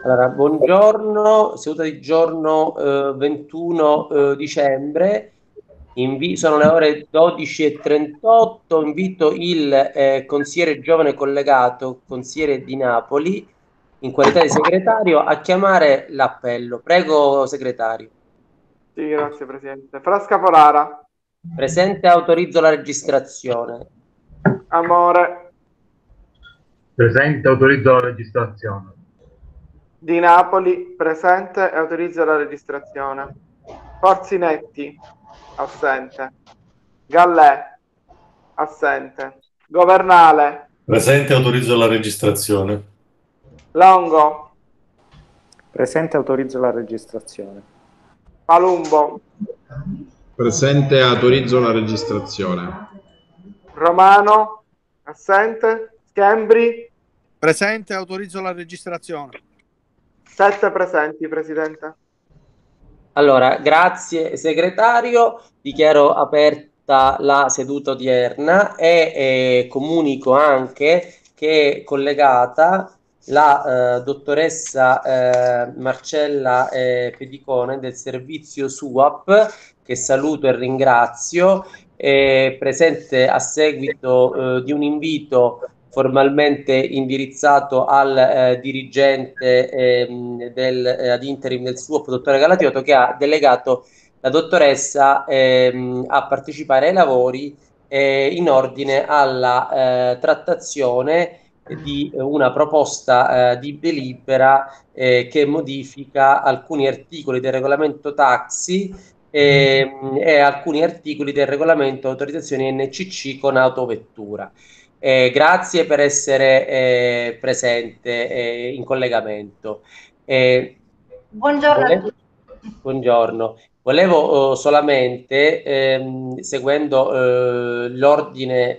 Allora, buongiorno, seduta di giorno 21 dicembre, sono le ore 12:38, invito il consigliere giovane collegato, consigliere di Napoli, in qualità di segretario, a chiamare l'appello. Prego, segretario. Sì, grazie Presidente. Frasca Polara, Presente, autorizzo la registrazione. Amore, Presente, autorizzo la registrazione. di Napoli, presente e autorizzo la registrazione. Forzinetti, assente. Gallè, assente. Governale, Presente, autorizzo la registrazione. Longo, Presente, autorizzo la registrazione. Palumbo, Presente, autorizzo la registrazione. Romano, assente. Schembri, Presente, autorizzo la registrazione. 7 presenti, Presidente. Allora, grazie segretario, dichiaro aperta la seduta odierna e comunico anche che è collegata la dottoressa Marcella Pedicone del servizio SUAP, che saluto e ringrazio, presente a seguito di un invito formalmente indirizzato al dirigente ad interim del suo dottore Galatiotto, che ha delegato la dottoressa a partecipare ai lavori in ordine alla trattazione di una proposta di delibera che modifica alcuni articoli del regolamento taxi e alcuni articoli del regolamento autorizzazioni NCC con autovettura. Grazie per essere presente in collegamento. Buongiorno a tutti. Buongiorno. Volevo solamente, seguendo l'ordine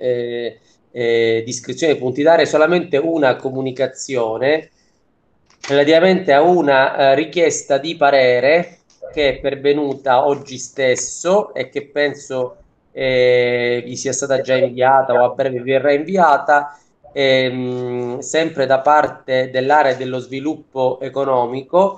di iscrizione dei punti, dare solamente una comunicazione relativamente a una richiesta di parere che è pervenuta oggi stesso e che penso vi sia stata già inviata o a breve vi verrà inviata, sempre da parte dell'area dello sviluppo economico,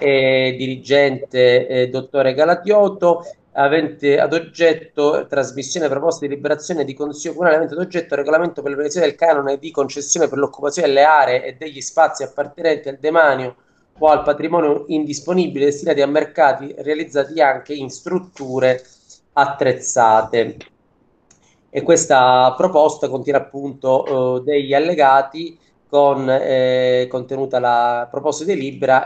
dirigente dottore Galatiotto, avente ad oggetto trasmissione proposta di liberazione di consiglio comunale, avente ad oggetto regolamento per l'applicazione del canone di concessione per l'occupazione delle aree e degli spazi appartenenti al demanio o al patrimonio indisponibile destinati a mercati realizzati anche in strutture attrezzate. E questa proposta contiene appunto degli allegati con contenuta la proposta di delibera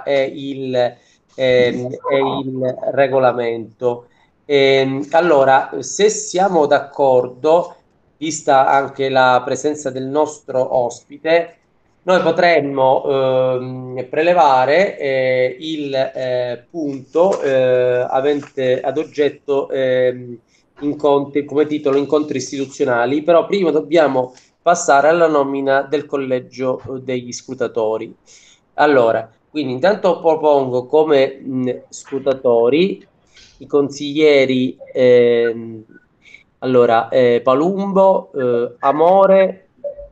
e il regolamento. Allora, se siamo d'accordo, vista anche la presenza del nostro ospite, noi potremmo prelevare il punto avente ad oggetto incontri, come titolo incontri istituzionali, però prima dobbiamo passare alla nomina del collegio degli scrutatori. Allora, quindi intanto propongo come scrutatori i consiglieri allora, Palumbo, Amore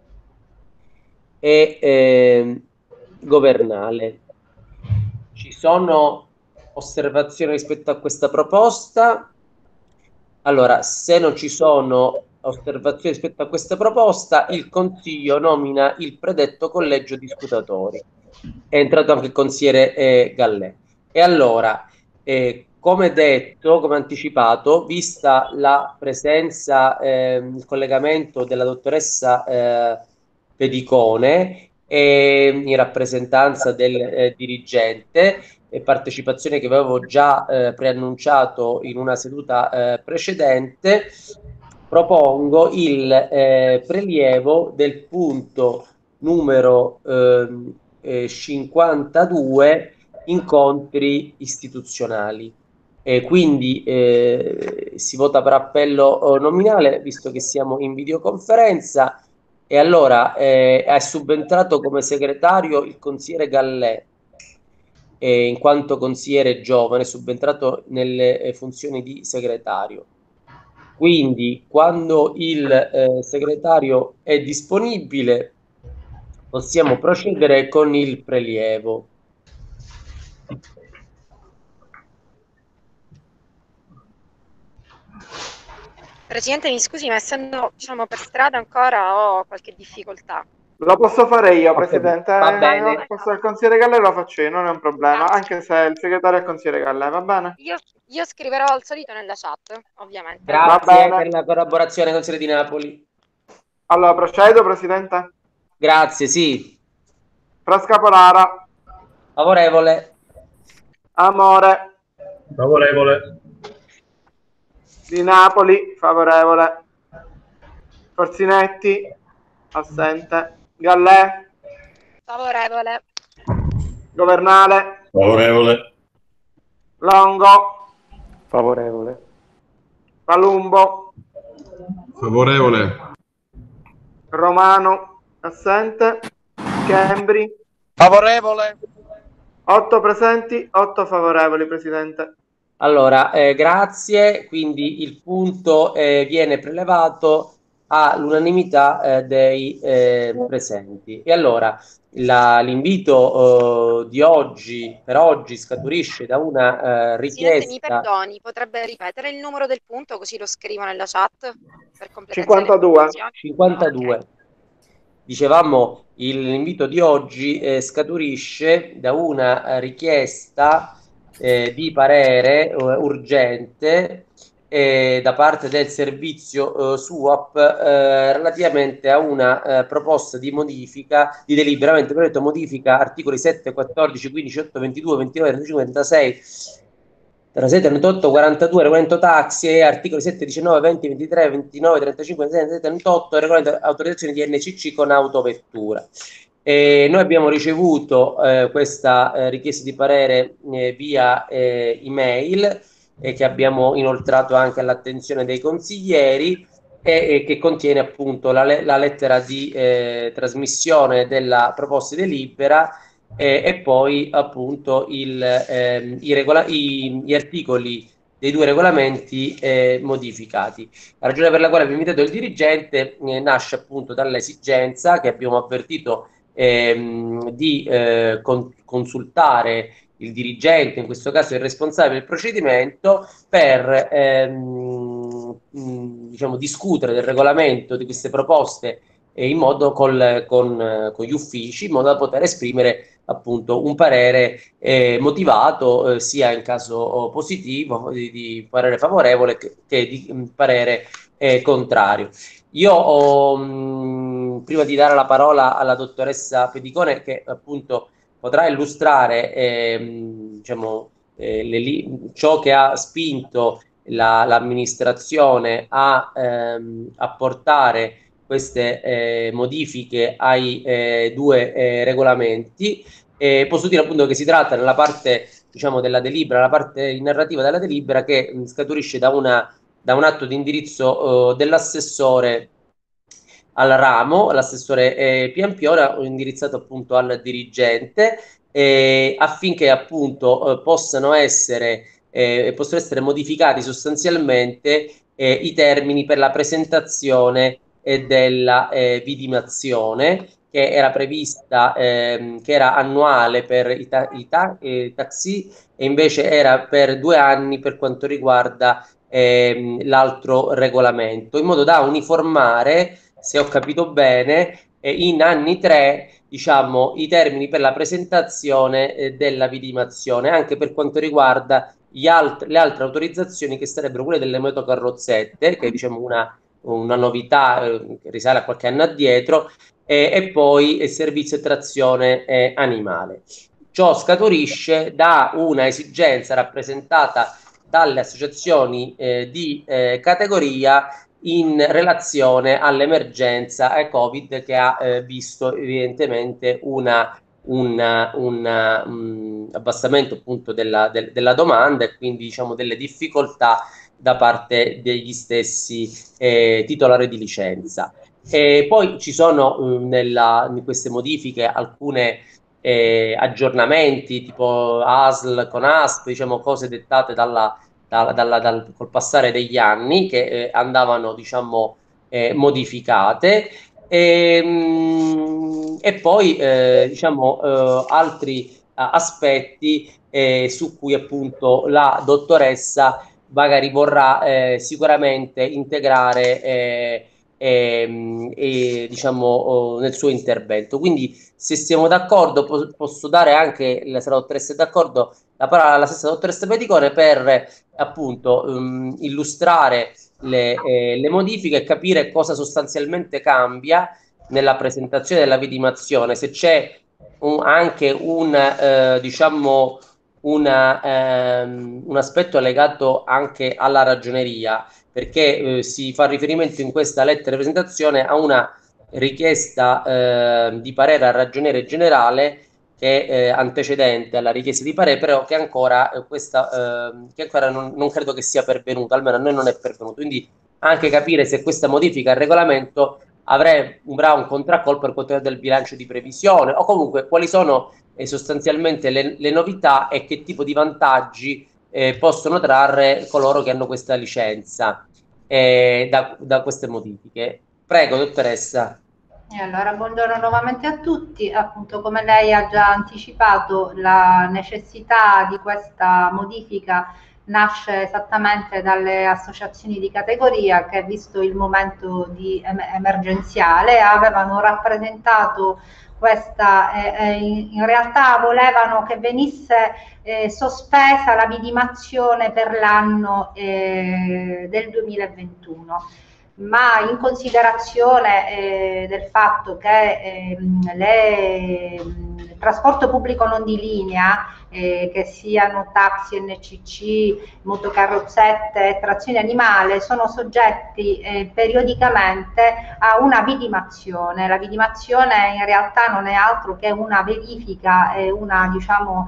e Governale. Ci sono osservazioni rispetto a questa proposta? Allora, se non ci sono osservazioni rispetto a questa proposta, il Consiglio nomina il predetto collegio di scrutatori. È entrato anche il consigliere Gallè. E allora, come detto, come anticipato, vista la presenza, il collegamento della dottoressa Pedicone in rappresentanza del dirigente, e partecipazione che avevo già preannunciato in una seduta precedente, propongo il prelievo del punto numero 52, incontri istituzionali. Quindi si vota per appello nominale, visto che siamo in videoconferenza. E allora è subentrato come segretario il consigliere Gallè, in quanto consigliere giovane, subentrato nelle funzioni di segretario. Quindi, quando il segretario è disponibile, possiamo procedere con il prelievo. Presidente, mi scusi, ma essendo per strada ancora ho qualche difficoltà. Lo posso fare io, Presidente. Va bene. Il consigliere Gallè lo faccio io, non è un problema, Grazie. anche se il segretario è il consigliere Gallè, va bene? Io scriverò al solito nella chat, ovviamente. Grazie per la collaborazione, consigliere di Napoli. Allora, procedo, Presidente. Grazie, sì. Frasca Polara. Favorevole. Amore. Favorevole. Di Napoli, favorevole. Forzinetti, assente. Gallè, Favorevole. Governale, Favorevole. Longo, Favorevole. Palumbo, Favorevole. Romano, assente. Chembri, Favorevole. 8 presenti, 8 favorevoli, Presidente. Allora, grazie. Quindi il punto viene prelevato all'unanimità dei presenti. E allora l'invito di oggi, per oggi, scaturisce da una Presidente, mi richiesta. perdoni, potrebbe ripetere il numero del punto così lo scrivo nella chat per completezza 52. delle informazioni? 52. Ok. Dicevamo, l'invito di oggi scaturisce da una richiesta di parere urgente da parte del servizio SUAP relativamente a una proposta di modifica, di deliberamento, progetto modifica articoli 7, 14, 15, 8, 22, 29, 35, 26, 36, 38, 42, regolamento taxi e articoli 7, 19, 20, 23, 29, 35, 26, 38, regolamento autorizzazione di NCC con autovettura. Noi abbiamo ricevuto questa richiesta di parere via email che abbiamo inoltrato anche all'attenzione dei consiglieri e che contiene appunto la lettera di trasmissione della proposta di delibera e poi appunto gli articoli dei due regolamenti modificati. La ragione per la quale abbiamo invitato il dirigente nasce appunto dall'esigenza che abbiamo avvertito di consultare il dirigente, in questo caso il responsabile del procedimento, per diciamo, discutere del regolamento di queste proposte in modo con gli uffici, in modo da poter esprimere appunto un parere motivato sia in caso positivo di parere favorevole che di parere contrario. Io prima di dare la parola alla dottoressa Pedicone, che appunto potrà illustrare diciamo, ciò che ha spinto l'amministrazione a portare queste modifiche ai due regolamenti. Posso dire appunto che si tratta nella parte diciamo della delibera, la parte narrativa della delibera che scaturisce da un atto di indirizzo dell'assessore al ramo, l'assessore Piampiora, indirizzato appunto al dirigente affinché appunto possano essere modificati sostanzialmente i termini per la presentazione della vidimazione che era prevista, che era annuale per i taxi e invece era per 2 anni per quanto riguarda l'altro regolamento, in modo da uniformare, se ho capito bene, in anni 3 diciamo i termini per la presentazione della vidimazione, anche per quanto riguarda le altre autorizzazioni che sarebbero quelle delle motocarrozzette, che è diciamo una novità che risale a qualche anno addietro, e poi il servizio di trazione animale. Ciò scaturisce da una esigenza rappresentata dalle associazioni di categoria in relazione all'emergenza Covid che ha visto evidentemente un abbassamento appunto della domanda e quindi diciamo delle difficoltà da parte degli stessi titolari di licenza. E poi ci sono in queste modifiche alcune aggiornamenti tipo ASL con ASP, diciamo cose dettate col passare degli anni che andavano diciamo e poi diciamo altri aspetti su cui appunto la dottoressa magari vorrà sicuramente integrare diciamo nel suo intervento. Quindi se siamo d'accordo posso dare anche, se la dottoressa è d'accordo, la parola alla stessa dottoressa Peticone per appunto illustrare le modifiche e capire cosa sostanzialmente cambia nella presentazione della vidimazione, se c'è anche diciamo un aspetto legato anche alla ragioneria, perché si fa riferimento in questa lettera di presentazione a una richiesta di parere al ragioniere generale che è antecedente alla richiesta di parere, però che ancora non credo che sia pervenuta, almeno a noi non è pervenuto. Quindi anche capire se questa modifica al regolamento avrà un contraccolpo per quanto riguarda il bilancio di previsione, o comunque quali sono sostanzialmente le novità e che tipo di vantaggi possono trarre coloro che hanno questa licenza da queste modifiche. Prego, dottoressa. E allora, buongiorno nuovamente a tutti. Appunto, come lei ha già anticipato, la necessità di questa modifica nasce esattamente dalle associazioni di categoria che, visto il momento emergenziale, avevano rappresentato questa, in realtà volevano che venisse sospesa la vidimazione per l'anno del 2021. Ma in considerazione del fatto che il trasporto pubblico non di linea, che siano taxi, NCC, motocarrozzette e trazione animale, sono soggetti periodicamente a una vidimazione. La vidimazione in realtà non è altro che una verifica, una diciamo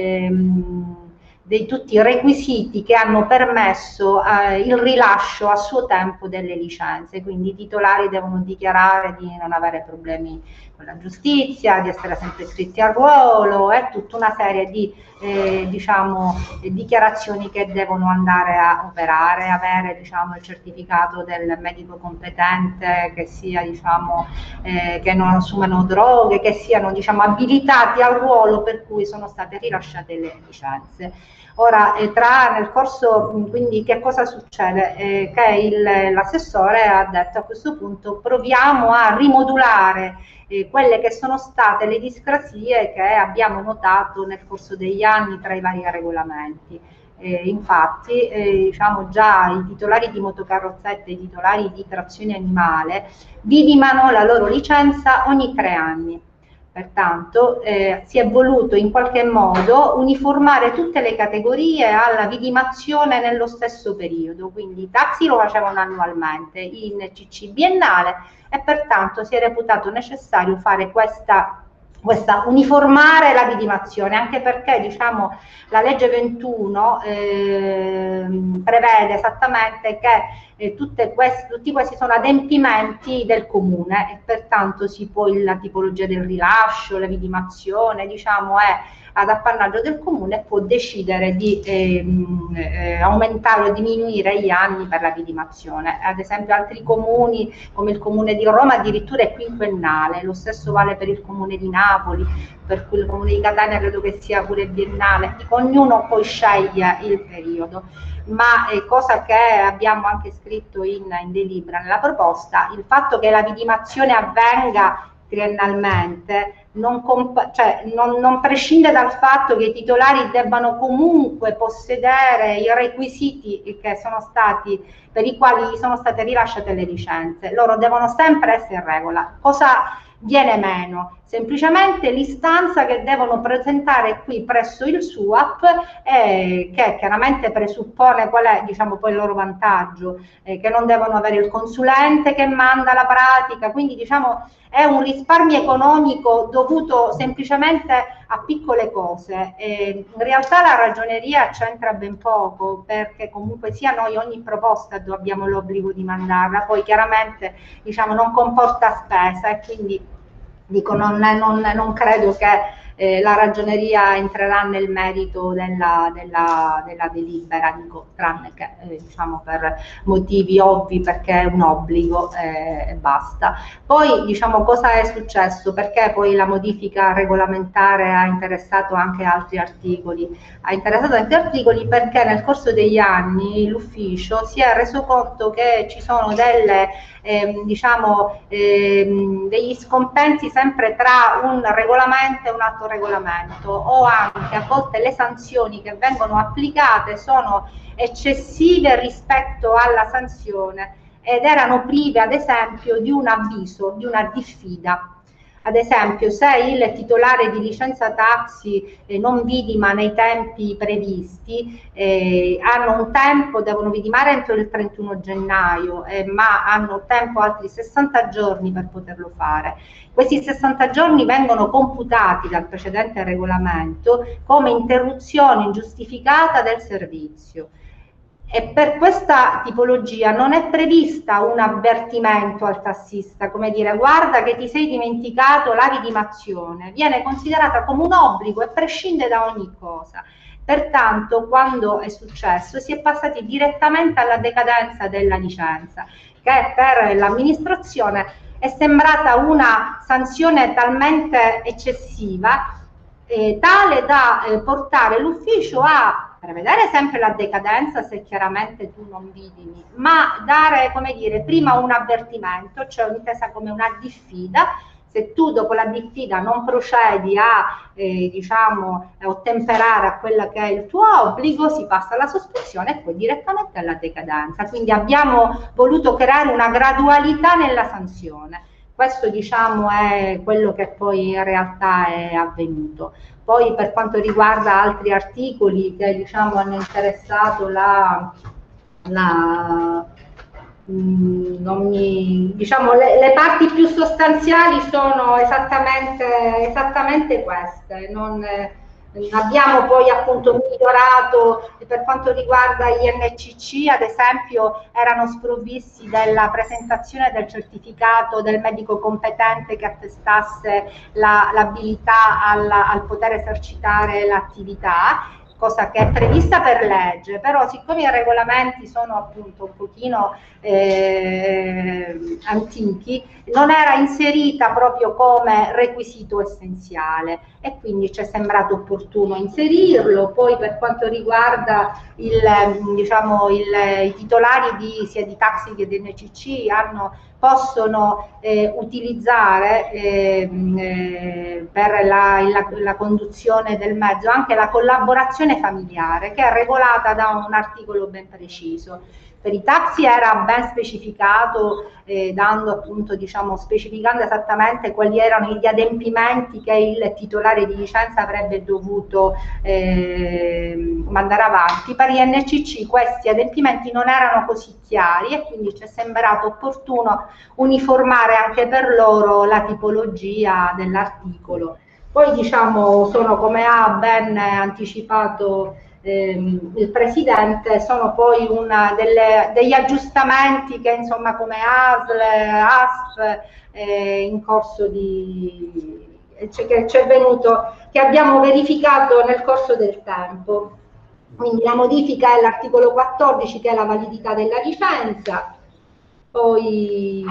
di tutti i requisiti che hanno permesso il rilascio a suo tempo delle licenze. Quindi i titolari devono dichiarare di non avere problemi con la giustizia, di essere sempre iscritti al ruolo e tutta una serie di diciamo, dichiarazioni che devono andare a operare, avere diciamo, il certificato del medico competente, che sia diciamo, che non assumano droghe, che siano diciamo, abilitati al ruolo per cui sono state rilasciate le licenze. Ora, nel corso, quindi che cosa succede? Che l'assessore ha detto a questo punto proviamo a rimodulare quelle che sono state le discrasie che abbiamo notato nel corso degli anni tra i vari regolamenti. Infatti, diciamo già i titolari di motocarrozzette e i titolari di trazione animale vidimano la loro licenza ogni 3 anni. Pertanto si è voluto in qualche modo uniformare tutte le categorie alla vidimazione nello stesso periodo, quindi i taxi lo facevano annualmente, in CC biennale, e pertanto si è reputato necessario fare questa uniformare la vidimazione, anche perché diciamo la legge 21 prevede esattamente che tutti questi sono adempimenti del comune e pertanto la tipologia del rilascio, la vidimazione diciamo è ad appannaggio del comune e può decidere di aumentare o diminuire gli anni per la vidimazione. Ad esempio altri comuni come il comune di Roma addirittura è quinquennale, lo stesso vale per il comune di Napoli, per cui il comune di Catania credo che sia pure biennale, ognuno poi sceglie il periodo. Ma cosa che abbiamo anche scritto in delibera nella proposta, il fatto che la vidimazione avvenga triennalmente non prescinde dal fatto che i titolari debbano comunque possedere i requisiti per i quali sono state rilasciate le licenze. Loro devono sempre essere in regola. Cosa viene meno? Semplicemente l'istanza che devono presentare qui presso il SUAP, che chiaramente presuppone qual è diciamo poi il loro vantaggio, che non devono avere il consulente che manda la pratica, quindi diciamo è un risparmio economico dovuto semplicemente a piccole cose. In realtà la ragioneria c'entra ben poco, perché comunque sia noi ogni proposta abbiamo l'obbligo di mandarla, poi chiaramente diciamo non comporta spesa e quindi dico non credo che la ragioneria entrerà nel merito della delibera, dico, tranne che diciamo per motivi ovvi, perché è un obbligo e basta. Poi diciamo cosa è successo, perché poi la modifica regolamentare ha interessato anche altri articoli. Ha interessato altri articoli perché nel corso degli anni l'ufficio si è reso conto che ci sono degli scompensi sempre tra un regolamento e un altro regolamento, o anche a volte le sanzioni che vengono applicate sono eccessive rispetto alla sanzione ed erano prive ad esempio di un avviso, di una diffida. Ad esempio, se il titolare di licenza taxi non vidima nei tempi previsti, hanno un tempo, devono vidimare entro il 31 gennaio, ma hanno tempo altri 60 giorni per poterlo fare. Questi 60 giorni vengono computati dal precedente regolamento come interruzione ingiustificata del servizio. E per questa tipologia non è prevista un avvertimento al tassista, come dire guarda che ti sei dimenticato la vidimazione, viene considerata come un obbligo e prescinde da ogni cosa. Pertanto quando è successo si è passati direttamente alla decadenza della licenza, che per l'amministrazione è sembrata una sanzione talmente eccessiva tale da portare l'ufficio a prevedere sempre la decadenza se chiaramente tu non vidimi, ma dare, come dire, prima un avvertimento, cioè intesa come una diffida. Se tu dopo la diffida non procedi a ottemperare a quella che è il tuo obbligo, si passa alla sospensione e poi direttamente alla decadenza. Quindi abbiamo voluto creare una gradualità nella sanzione. Questo diciamo è quello che poi in realtà è avvenuto. Poi per quanto riguarda altri articoli che diciamo hanno interessato le parti più sostanziali sono esattamente queste. Abbiamo poi appunto migliorato per quanto riguarda gli NCC, ad esempio erano sprovvisti della presentazione del certificato del medico competente che attestasse l'abilità al poter esercitare l'attività, cosa che è prevista per legge, però siccome i regolamenti sono appunto un pochino antichi, non era inserita proprio come requisito essenziale e quindi ci è sembrato opportuno inserirlo. Poi per quanto riguarda i titolari sia di taxi che di NCC possono utilizzare per la conduzione del mezzo anche la collaborazione familiare, che è regolata da un articolo ben preciso. Per i taxi era ben specificato, specificando esattamente quali erano gli adempimenti che il titolare di licenza avrebbe dovuto mandare avanti. Per gli NCC questi adempimenti non erano così chiari e quindi ci è sembrato opportuno uniformare anche per loro la tipologia dell'articolo. Poi sono, come ha ben anticipato il Presidente, sono poi degli aggiustamenti che insomma come ASL, ASP in corso che ci è venuto, che abbiamo verificato nel corso del tempo. Quindi la modifica è l'articolo 14 che è la validità della licenza, poi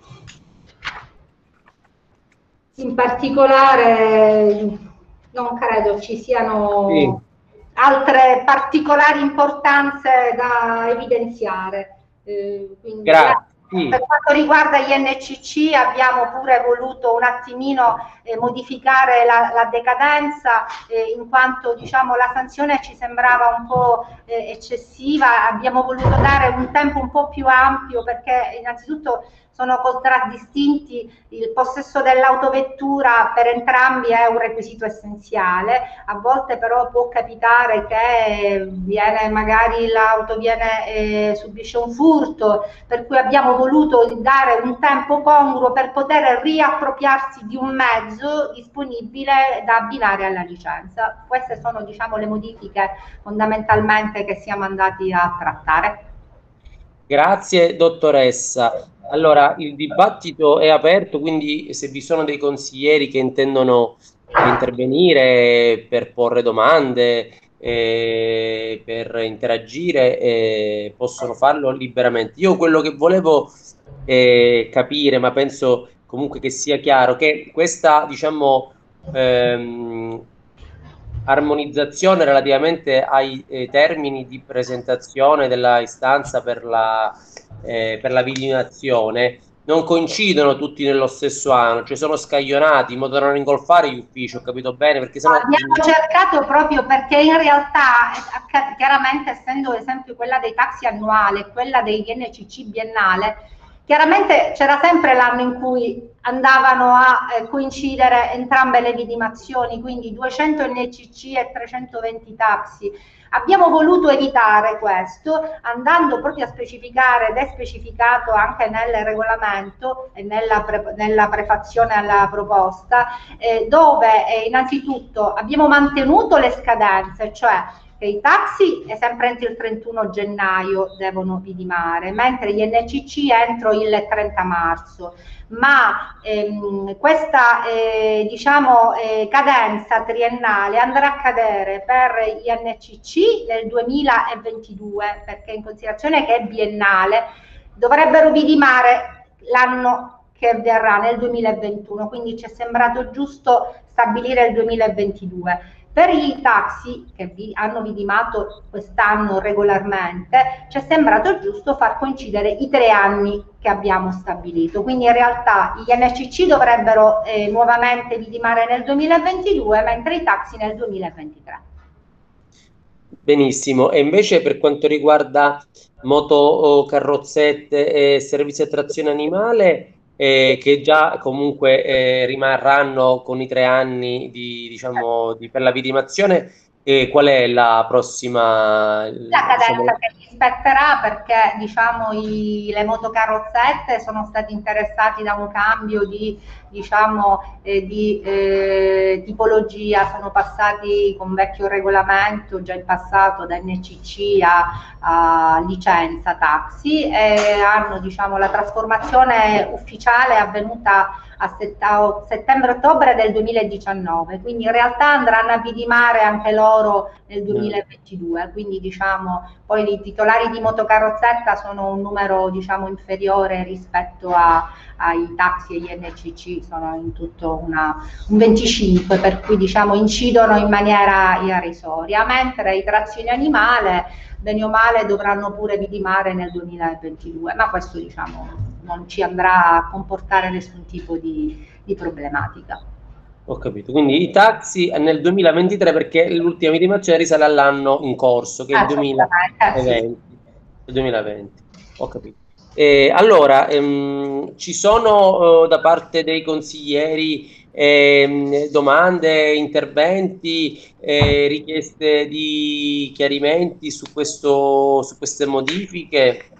in particolare non credo ci siano altre particolari importanze da evidenziare. Quindi, grazie. Per quanto riguarda gli NCC abbiamo pure voluto un attimino modificare la decadenza in quanto la sanzione ci sembrava un po' eccessiva. Abbiamo voluto dare un tempo un po' più ampio perché innanzitutto sono contraddistinti. Il possesso dell'autovettura per entrambi è un requisito essenziale. A volte però può capitare che l'auto subisce un furto, per cui abbiamo voluto dare un tempo congruo per poter riappropriarsi di un mezzo disponibile da abbinare alla licenza. Queste sono le modifiche fondamentalmente che siamo andati a trattare. Grazie dottoressa. Allora, il dibattito è aperto, quindi se vi sono dei consiglieri che intendono intervenire, per porre domande, per interagire, possono farlo liberamente. Io quello che volevo capire, ma penso comunque che sia chiaro, che questa, diciamo, armonizzazione relativamente ai termini di presentazione della istanza per la vidimazione non coincidono tutti nello stesso anno, cioè sono scaglionati in modo da non ingolfare gli uffici, ho capito bene? Perché sennò... Abbiamo cercato proprio perché in realtà, chiaramente essendo ad esempio quella dei taxi annuale e quella degli NCC biennale, chiaramente c'era sempre l'anno in cui andavano a coincidere entrambe le vidimazioni, quindi 200 NCC e 320 taxi. Abbiamo voluto evitare questo, andando proprio a specificare, ed è specificato anche nel regolamento e nella prefazione alla proposta, dove innanzitutto abbiamo mantenuto le scadenze, cioè che i taxi sempre entro il 31 gennaio devono vidimare, mentre gli NCC entro il 30 marzo. Ma questa diciamo, cadenza triennale andrà a cadere per gli NCC nel 2022, perché in considerazione che è biennale dovrebbero vidimare l'anno che verrà nel 2021, quindi ci è sembrato giusto stabilire il 2022. Per i taxi che hanno vidimato quest'anno regolarmente ci è sembrato giusto far coincidere i 3 anni che abbiamo stabilito, quindi in realtà gli NCC dovrebbero nuovamente vidimare nel 2022 mentre i taxi nel 2023. Benissimo, e invece per quanto riguarda moto, carrozzette e servizi a trazione animale, che già comunque rimarranno con i 3 anni diciamo, per la vidimazione, qual è la prossima? La cadenza che li spetterà, perché diciamo, le motocarrozzette sono stati interessati da un cambio di, diciamo, tipologia, sono passati con vecchio regolamento già in passato da NCC a licenza taxi, e hanno, diciamo, la trasformazione ufficiale è avvenuta a settembre-ottobre del 2019, quindi in realtà andranno a vidimare anche loro nel 2022, quindi diciamo poi i titolari di motocarrozzetta sono un numero, diciamo, inferiore rispetto ai taxi e agli NCC, sono in tutto un 25, per cui diciamo incidono in maniera irrisoria, mentre i trazioni animale bene o male dovranno pure vidimare nel 2022, ma questo, diciamo, non ci andrà a comportare nessun tipo di problematica. Ho capito, quindi i taxi nel 2023, perché l'ultima vidimazione risale all'anno in corso, che è il 2020. Il 2020. Ho capito. Allora, ci sono da parte dei consiglieri domande, interventi, richieste di chiarimenti su queste modifiche?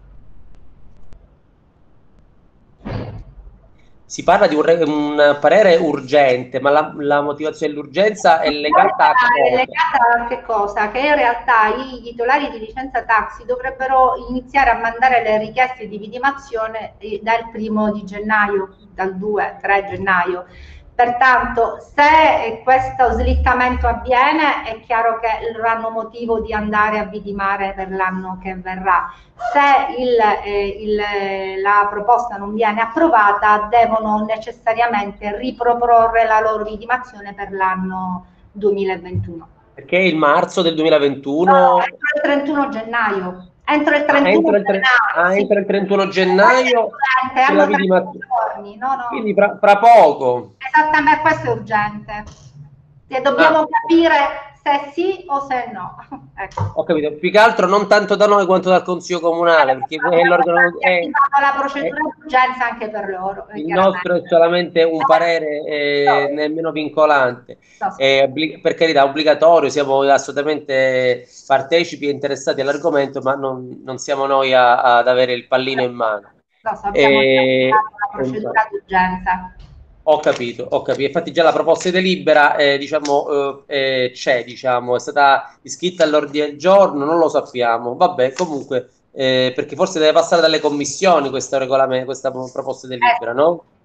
Si parla di un parere urgente, ma la motivazione dell'urgenza è legata a che cosa? Che in realtà i titolari di licenza taxi dovrebbero iniziare a mandare le richieste di vidimazione dal 1° di gennaio, dal 2-3 gennaio. Pertanto, se questo slittamento avviene, è chiaro che avranno motivo di andare a vidimare per l'anno che verrà. Se la proposta non viene approvata, devono necessariamente riproporre la loro vidimazione per l'anno 2021. Perché il marzo del 2021? No, entro il 31 gennaio. Entro il 31 gennaio. Entro il 31 gennaio c'è la vidimazione. Quindi fra poco. Esattamente, questo è urgente. E dobbiamo capire se sì o se no. Ecco. Ho capito, più che altro non tanto da noi quanto dal Consiglio Comunale, perché l'organo è la procedura d'urgenza anche per loro. Il nostro è solamente un parere nemmeno vincolante. Per carità, obbligatorio, siamo assolutamente partecipi e interessati all'argomento, ma non siamo noi ad avere il pallino in mano. No, sappiamo che è una procedura d'urgenza. Ho capito. Infatti già la proposta di delibera diciamo, c'è, diciamo, è stata iscritta all'ordine del giorno, non lo sappiamo. Vabbè, comunque, perché forse deve passare dalle commissioni questa proposta di delibera, no?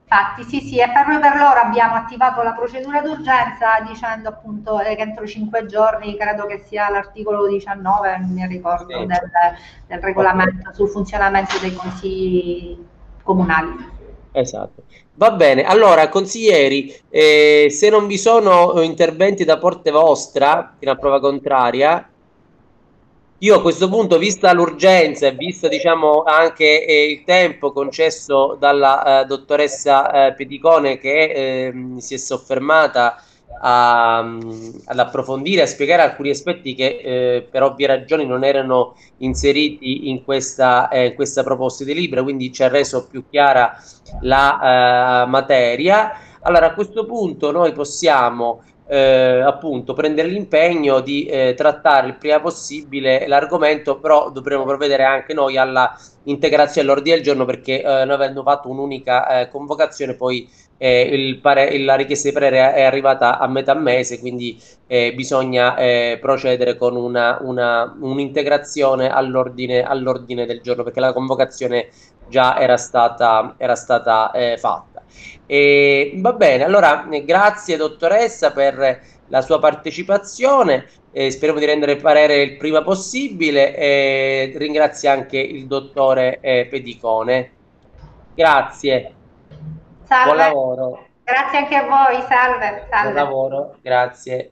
Infatti, sì, e proprio per loro abbiamo attivato la procedura d'urgenza dicendo appunto che entro 5 giorni, credo che sia l'articolo 19, non mi ricordo, Sì. del regolamento sul funzionamento dei consigli comunali. Esatto. Va bene, allora consiglieri, se non vi sono interventi da parte vostra, fino a prova contraria, io a questo punto, vista l'urgenza e visto diciamo anche il tempo concesso dalla dottoressa Pedicone che si è soffermata ad approfondire, a spiegare alcuni aspetti che per ovvie ragioni non erano inseriti in questa proposta di libro, quindi ci ha reso più chiara la materia. Allora a questo punto noi possiamo appunto prendere l'impegno di trattare il prima possibile l'argomento, però dovremo provvedere anche noi alla integrazione all'ordine del giorno perché noi avendo fatto un'unica convocazione poi la richiesta di parere è arrivata a metà mese, quindi bisogna procedere con un'integrazione all'ordine del giorno perché la convocazione già era stata fatta. Va bene, allora grazie dottoressa per la sua partecipazione, speriamo di rendere il parere il prima possibile, ringrazio anche il dottore Pedicone. Grazie. Salve. Buon lavoro. Grazie anche a voi, salve. Buon lavoro, grazie.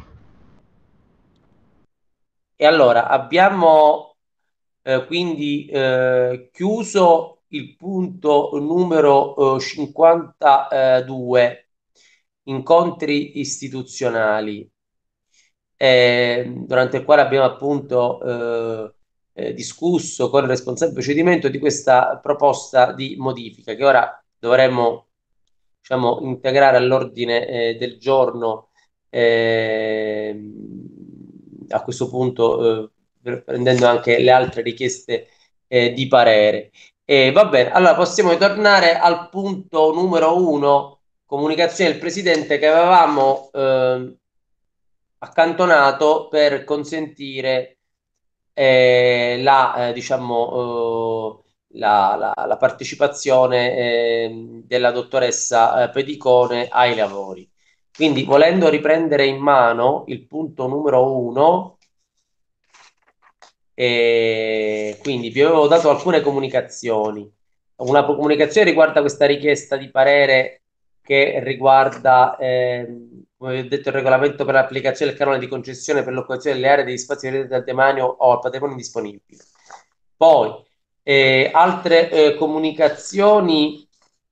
E allora abbiamo quindi chiuso il punto numero 52, incontri istituzionali, durante il quale abbiamo appunto discusso con il responsabile del procedimento di questa proposta di modifica che ora dovremmo diciamo, integrare all'ordine del giorno a questo punto prendendo anche le altre richieste di parere. Va bene, allora possiamo tornare al punto numero 1, comunicazione del Presidente che avevamo accantonato per consentire diciamo, la partecipazione della dottoressa Pedicone ai lavori. Quindi volendo riprendere in mano il punto numero 1, quindi vi avevo dato alcune comunicazioni. Una comunicazione riguarda questa richiesta di parere che riguarda, come vi ho detto, il regolamento per l'applicazione del canone di concessione per l'occupazione delle aree degli spazi relativi al demanio o al patrimonio disponibile. Poi altre comunicazioni.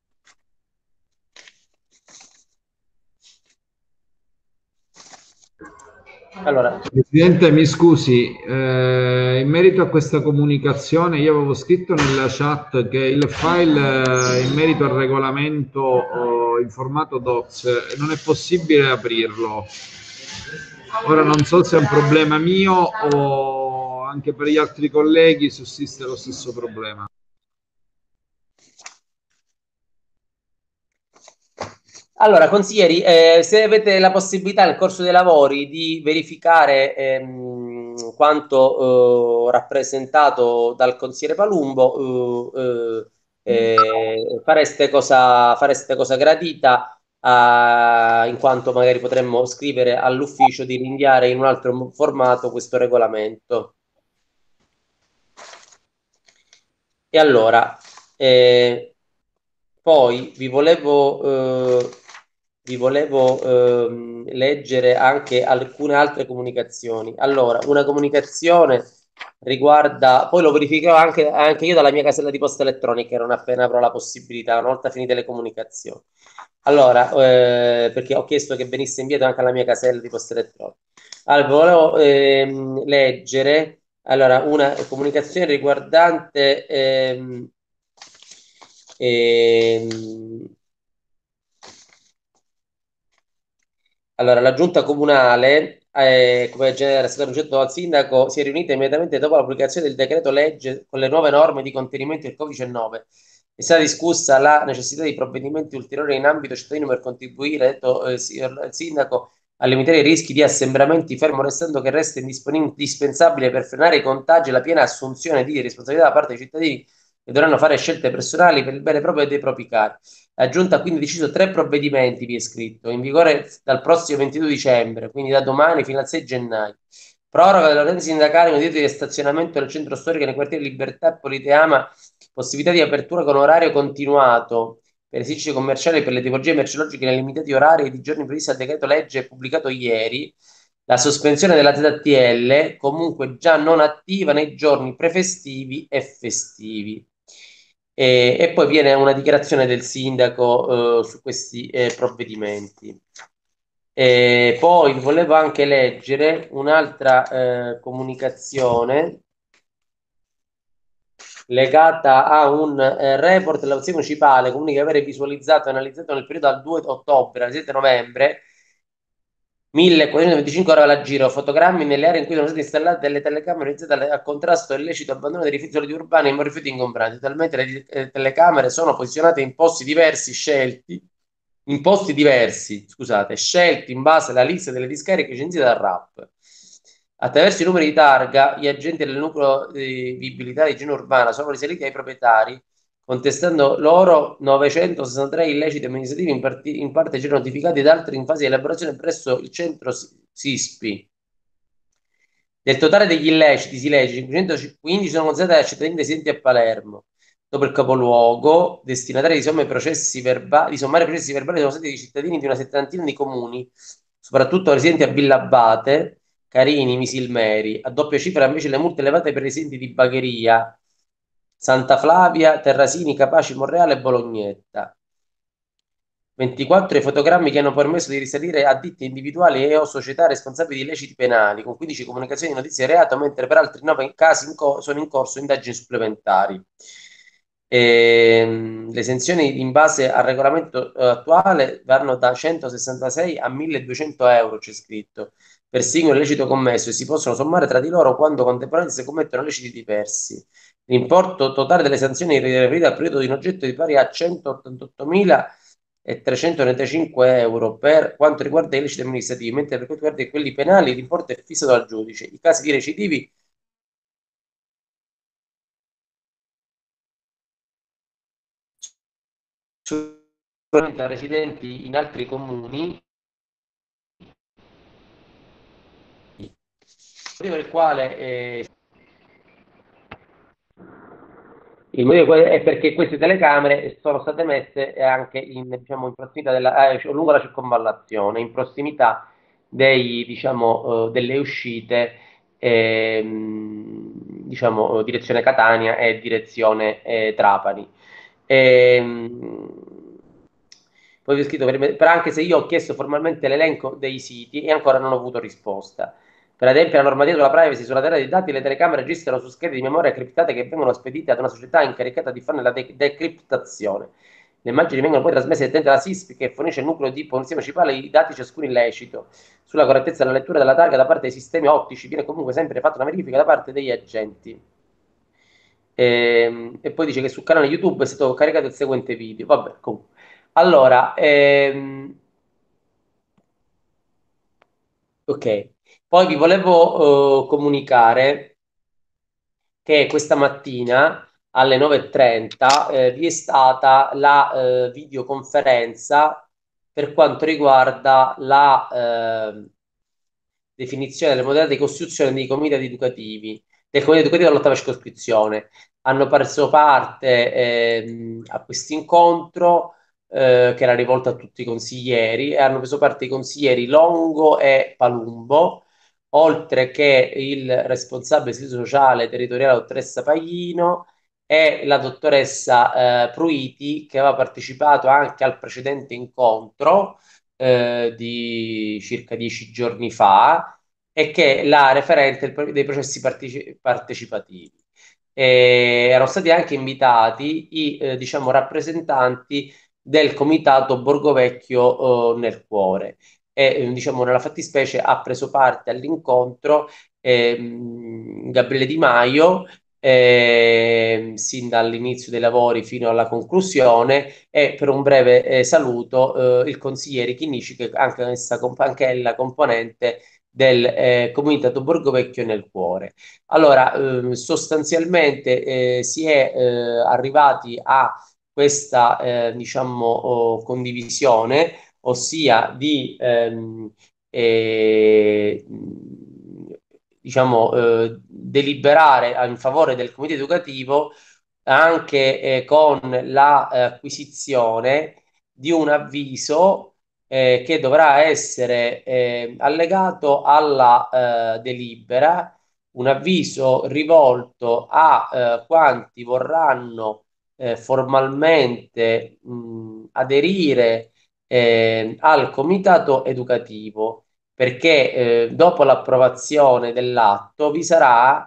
Allora, Presidente, mi scusi, in merito a questa comunicazione io avevo scritto nella chat che il file in merito al regolamento in formato docs non è possibile aprirlo. Ora non so se è un problema mio o anche per gli altri colleghi sussiste lo stesso problema. Allora, consiglieri, se avete la possibilità nel corso dei lavori di verificare quanto rappresentato dal consigliere Palumbo, fareste cosa gradita, in quanto magari potremmo scrivere all'ufficio di rinviare in un altro formato questo regolamento. E allora, poi vi volevo leggere anche alcune altre comunicazioni. Allora, una comunicazione riguarda, poi lo verificherò anche io dalla mia casella di posta elettronica, non appena avrò la possibilità, una volta finite le comunicazioni. Allora, perché ho chiesto che venisse inviato anche alla mia casella di posta elettronica. Allora, volevo leggere allora, una comunicazione riguardante allora, la giunta comunale, come era stato annunciato dal sindaco, si è riunita immediatamente dopo la pubblicazione del decreto legge con le nuove norme di contenimento del codice 9. È stata discussa la necessità di provvedimenti ulteriori in ambito cittadino per contribuire, ha detto il sindaco, a limitare i rischi di assembramenti, fermo restando che resta indispensabile per frenare i contagi e la piena assunzione di responsabilità da parte dei cittadini che dovranno fare scelte personali per il bene proprio e dei propri cari. La Giunta ha quindi deciso 3 provvedimenti, vi è scritto, in vigore dal prossimo 22 dicembre, quindi da domani fino al 6 gennaio. Proroga dell'ordinanza sindacale con diritto di stazionamento nel centro storico nei quartieri Libertà e Politeama, possibilità di apertura con orario continuato per esercizi commerciali e per le tipologie merceologiche nei limitati orari e di giorni previsti al decreto legge pubblicato ieri, la sospensione della ZTL comunque già non attiva nei giorni prefestivi e festivi. E poi viene una dichiarazione del sindaco su questi provvedimenti. Poi volevo anche leggere un'altra comunicazione legata a un report della Polizia Municipale, comunica di avere visualizzato e analizzato nel periodo dal 2 ottobre al 7 novembre 1425 ore alla giro fotogrammi nelle aree in cui sono state installate delle telecamere utilizzate al contrasto illecito abbandono dei rifiuti solidi urbani e rifiuti ingombranti. Talmente le telecamere sono posizionate in posti diversi, scelti in base alla lista delle discariche censite dal RAP. Attraverso i numeri di targa, gli agenti del nucleo di viabilità di igiene urbana sono risaliti ai proprietari, contestando loro 963 illeciti amministrativi, in parte già notificati ed altri in fase di elaborazione presso il centro SISPI. Del totale degli illeciti, 515 sono considerati da cittadini residenti a Palermo. Dopo il capoluogo, destinatari di sommari processi verbali sono stati i cittadini di una settantina di comuni, soprattutto residenti a Villa Abate, Carini, Misilmeri. A doppia cifra invece le multe elevate per i residenti di Bagheria, Santa Flavia, Terrasini, Capaci, Monreale e Bolognetta. 24 i fotogrammi che hanno permesso di risalire a ditte individuali e o società responsabili di illeciti penali, con 15 comunicazioni di notizie di reato, mentre per altri 9 casi sono in corso indagini supplementari. Le sanzioni in base al regolamento attuale vanno da 166 a 1200 euro, c'è scritto, per singolo illecito commesso, e si possono sommare tra di loro quando contemporaneamente si commettono illeciti diversi. L'importo totale delle sanzioni riferite al periodo in oggetto è pari a 188.335 euro per quanto riguarda i illeciti amministrativi, mentre per quanto riguarda quelli penali l'importo è fissato dal giudice. I casi di recidivi sono residenti in altri comuni, per il quale il motivo è perché queste telecamere sono state messe anche in prossimità lungo la circonvallazione, in prossimità delle uscite, direzione Catania e direzione Trapani. Poi vi ho scritto, anche se io ho chiesto formalmente l'elenco dei siti e ancora non ho avuto risposta. Per adempiere alla normativa sulla privacy sulla terra dei dati, le telecamere registrano su schede di memoria criptate che vengono spedite ad una società incaricata di fare la decriptazione. Le immagini vengono poi trasmesse direttamente alla SISP, che fornisce al nucleo di polizia municipale i dati ciascuno illecito. Sulla correttezza della lettura della targa da parte dei sistemi ottici viene comunque sempre fatta una verifica da parte degli agenti. E poi dice che sul canale YouTube è stato caricato il seguente video. Vabbè, comunque. Allora, ok. Poi vi volevo comunicare che questa mattina alle 9:30 vi è stata la videoconferenza per quanto riguarda la definizione delle modalità di costituzione dei comitati educativi, del comitato educativo dell'ottava circoscrizione. Hanno preso parte a questo incontro che era rivolto a tutti i consiglieri, e hanno preso parte i consiglieri Longo e Palumbo, oltre che il responsabile servizio sociale territoriale dottoressa Paglino e la dottoressa Pruiti, che aveva partecipato anche al precedente incontro di circa 10 giorni fa, e che è la referente dei processi partecipativi. Erano stati anche invitati i rappresentanti del comitato Borgovecchio nel cuore, e nella fattispecie ha preso parte all'incontro Gabriele Di Maio, sin dall'inizio dei lavori fino alla conclusione, e per un breve saluto il consigliere Chinnici, che anche ella componente del Comitato Borgo Vecchio nel cuore. Allora, sostanzialmente si è arrivati a questa condivisione, ossia di deliberare in favore del comitato educativo anche con l'acquisizione di un avviso che dovrà essere allegato alla delibera, un avviso rivolto a quanti vorranno formalmente aderire al comitato educativo, perché dopo l'approvazione dell'atto vi sarà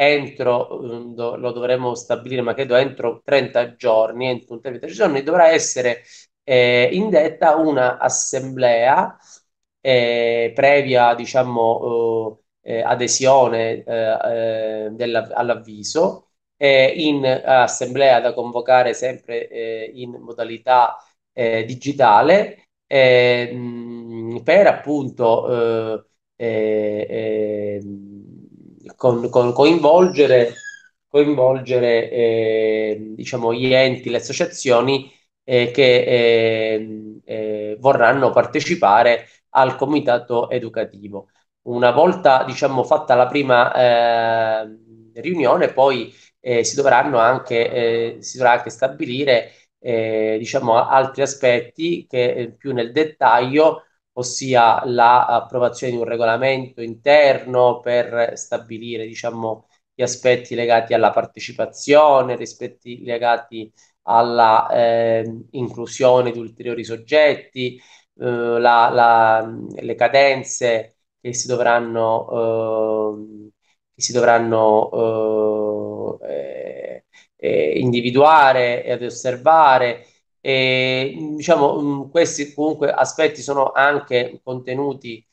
lo dovremo stabilire, ma credo entro 30 giorni, entro un termine di 30 giorni, dovrà essere indetta una assemblea previa, adesione all'avviso, in assemblea da convocare sempre in modalità digitale, per appunto coinvolgere gli enti, le associazioni che vorranno partecipare al comitato educativo. Una volta fatta la prima riunione, poi si dovrà anche stabilire altri aspetti che più nel dettaglio, ossia l'approvazione di un regolamento interno per stabilire gli aspetti legati alla partecipazione, gli aspetti legati alla inclusione di ulteriori soggetti, le cadenze che si dovranno individuare ed osservare. Questi comunque aspetti sono anche contenuti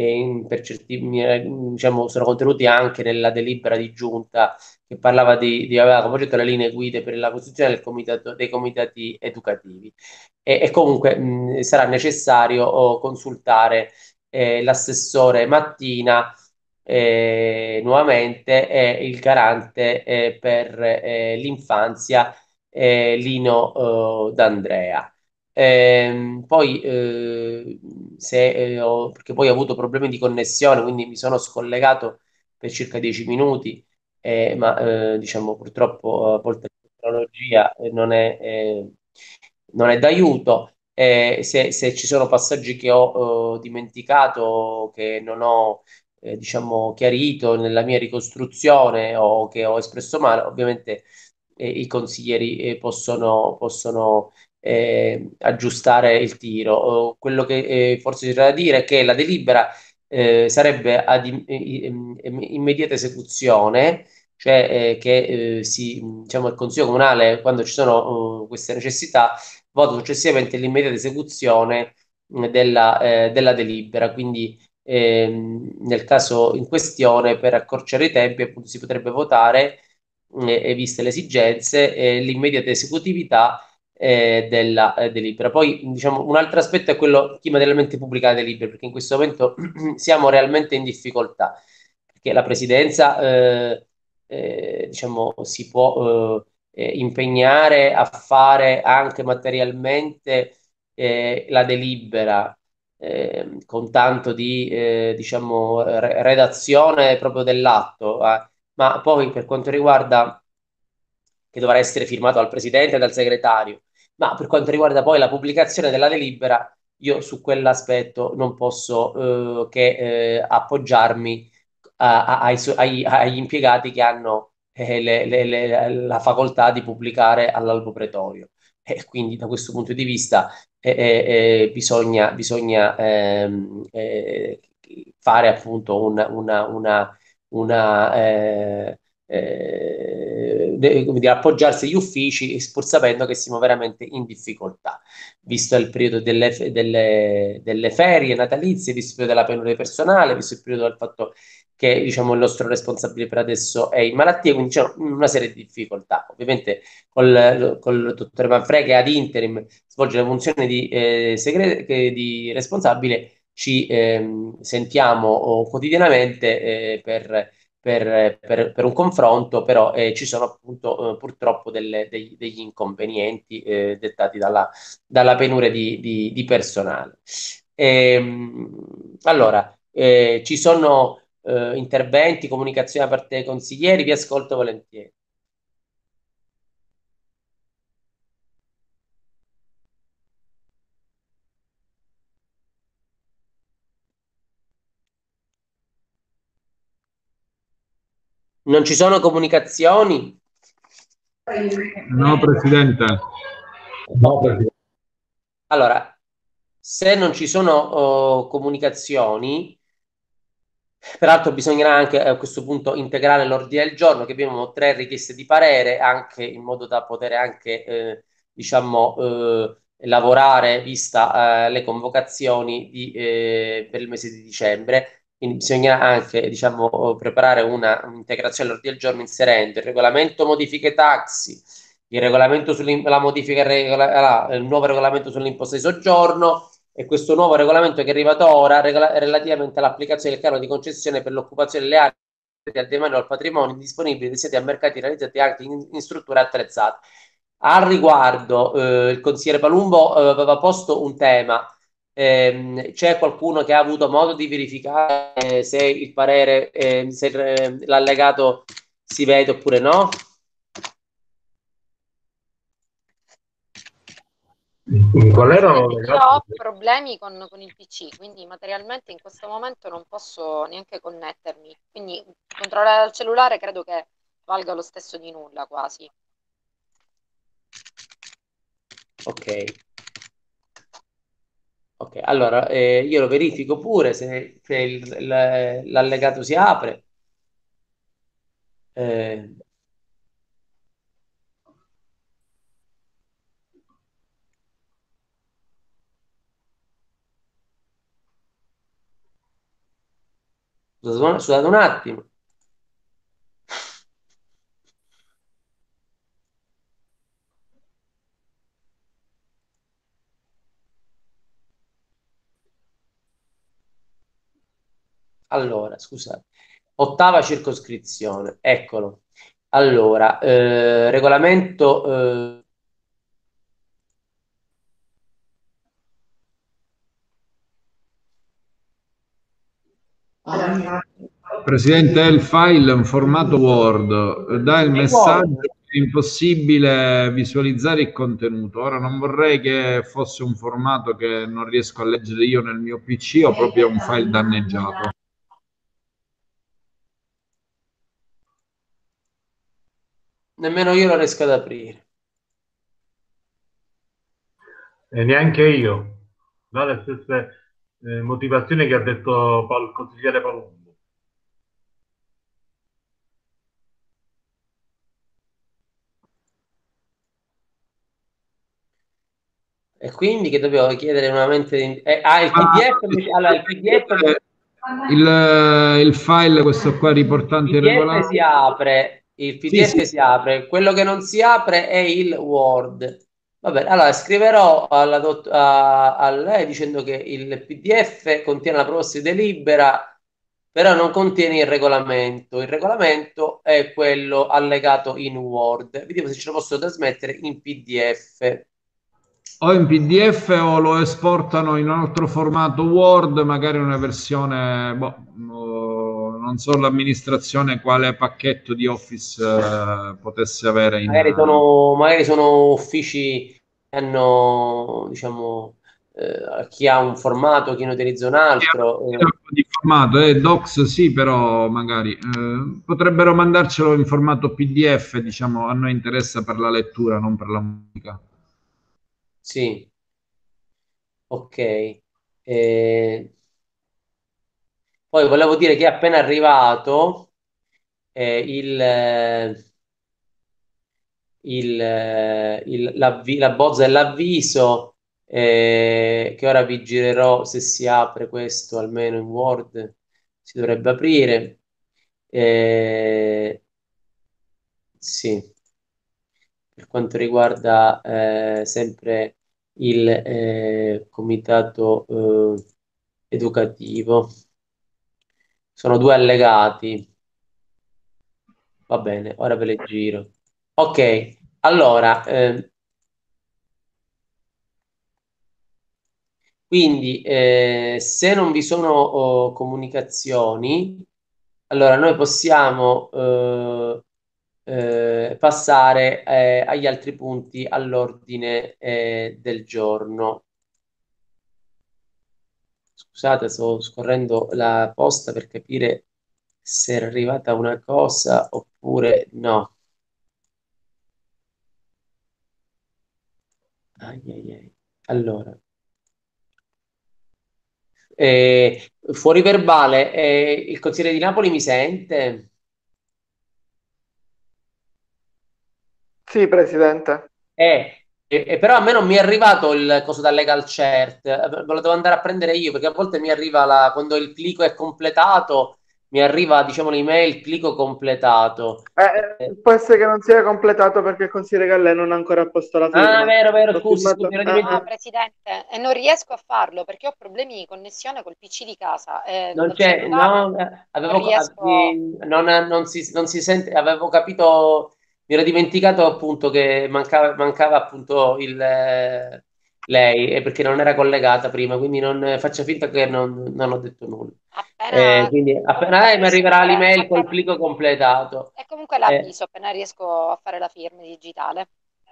sono contenuti anche nella delibera di giunta che parlava aveva come oggetto le linee guida per la costituzione dei comitati educativi, e comunque sarà necessario consultare l'assessore Mattina nuovamente, e il garante per l'infanzia Lino D'Andrea. Poi perché poi ho avuto problemi di connessione, quindi mi sono scollegato per circa 10 minuti, ma purtroppo a volte la tecnologia non è d'aiuto. Se ci sono passaggi che ho dimenticato, che non ho chiarito nella mia ricostruzione o che ho espresso male, ovviamente i consiglieri possono aggiustare il tiro. Quello che forse c'è da dire è che la delibera sarebbe ad immediata esecuzione, cioè che il Consiglio Comunale, quando ci sono queste necessità, vota successivamente l'immediata esecuzione della delibera. Quindi nel caso in questione, per accorciare i tempi, appunto, si potrebbe votare, e viste le esigenze, l'immediata esecutività della delibera. Poi un altro aspetto è quello prima dell'mente pubblicare le delibere, perché in questo momento siamo realmente in difficoltà, perché la Presidenza si può impegnare a fare anche materialmente la delibera, con tanto di redazione proprio dell'atto, ma poi per quanto riguarda, che dovrà essere firmato dal Presidente e dal Segretario, ma per quanto riguarda poi la pubblicazione della delibera, io su quell'aspetto non posso che appoggiarmi agli impiegati che hanno la facoltà di pubblicare all'albo pretorio. E quindi da questo punto di vista bisogna fare appunto come dire, appoggiarsi agli uffici, pur sapendo che siamo veramente in difficoltà, visto il periodo delle ferie natalizie, visto il periodo della penuria di personale, visto il periodo del fatto che il nostro responsabile per adesso è in malattia, quindi c'è una serie di difficoltà. Ovviamente col dottore Manfredi, che ad interim svolge la funzione di responsabile, ci sentiamo quotidianamente per un confronto, però ci sono appunto purtroppo degli inconvenienti dettati dalla penuria di personale. Allora, ci sono interventi, comunicazioni da parte dei consiglieri, vi ascolto volentieri. Non ci sono comunicazioni? No, Presidente. No, Presidente. Allora, se non ci sono comunicazioni, peraltro bisognerà anche a questo punto integrare l'ordine del giorno, che abbiamo 3 richieste di parere, anche in modo da poter anche, diciamo, lavorare vista le convocazioni per il mese di dicembre. Quindi bisognerà anche, diciamo, preparare un'integrazione all'ordine del giorno inserendo il regolamento modifiche taxi, il regolamento sulla modifica, il nuovo regolamento sull'imposta di soggiorno e questo nuovo regolamento che è arrivato ora relativamente all'applicazione del canone di concessione per l'occupazione delle aree al demanio al patrimonio disponibili destinati a mercati realizzati anche in strutture attrezzate. Al riguardo, il consigliere Palumbo aveva posto un tema. C'è qualcuno che ha avuto modo di verificare se il parere, se l'allegato si vede oppure no? Qual era Io ho problemi con il PC, quindi materialmente in questo momento non posso neanche connettermi. Quindi controllare dal cellulare credo che valga lo stesso di nulla quasi. Ok. Ok, allora io lo verifico pure se l'allegato si apre. Eh, scusate un attimo. Allora, scusate. Ottava circoscrizione, eccolo. Allora, regolamento. Presidente, il file è in formato Word, dà il messaggio che è impossibile visualizzare il contenuto. Ora non vorrei che fosse un formato che non riesco a leggere io nel mio PC o proprio un file danneggiato. Nemmeno io lo riesco ad aprire. E neanche io. Dalle stesse motivazioni che ha detto il consigliere Palumbo. E quindi che dobbiamo chiedere nuovamente il PDF? Allora, il PDF. Il file, questo qua riportante Il PDF regolare. si apre, il PDF si apre, quello che non si apre è il Word. Vabbè, allora scriverò a lei dicendo che il PDF contiene la proposta di delibera, però non contiene il regolamento. Il regolamento è quello allegato in Word. Vediamo se ce lo posso trasmettere in PDF. O in PDF o lo esportano in un altro formato Word, magari una versione, non so l'amministrazione quale pacchetto di Office potesse avere in... Magari sono uffici che hanno, diciamo, chi ha un formato, chi ne utilizza un altro. Di formato, Docs sì, però magari potrebbero mandarcelo in formato PDF, diciamo, a noi interessa per la lettura, non per la musica. Sì, ok. Eh, Poi volevo dire che è appena arrivato la bozza dell'avviso che ora vi girerò se si apre questo almeno in Word si dovrebbe aprire. Sì, per quanto riguarda sempre il comitato educativo. Sono due allegati. Va bene, ora ve le giro. Ok, allora, quindi se non vi sono comunicazioni, allora noi possiamo passare agli altri punti all'ordine del giorno. Scusate, sto scorrendo la posta per capire se è arrivata una cosa oppure no. Ai, ai, ai. Allora, fuori verbale, il consigliere di Napoli mi sente? Sì, presidente. Però a me non mi è arrivato il coso da Legal Cert, me lo devo andare a prendere io perché a volte mi arriva quando il plico è completato, mi arriva diciamo l'email plico completato. Può essere che non sia completato perché il consigliere Gallè non ha ancora apposto la Ah, firma. vero, L'ho scusi, firmato- ero dimenticato. Presidente, e non riesco a farlo perché ho problemi di connessione col PC di casa. Non Dal c'è, cellulare no, non riesco. non si sente, avevo capito, mi ero dimenticato appunto che mancava appunto lei, perché non era collegata prima, quindi non faccia finta che non ho detto nulla. Appena Quindi comunque appena mi arriverà possibile, l'email col plico completato. e comunque l'avviso appena riesco a fare la firma digitale.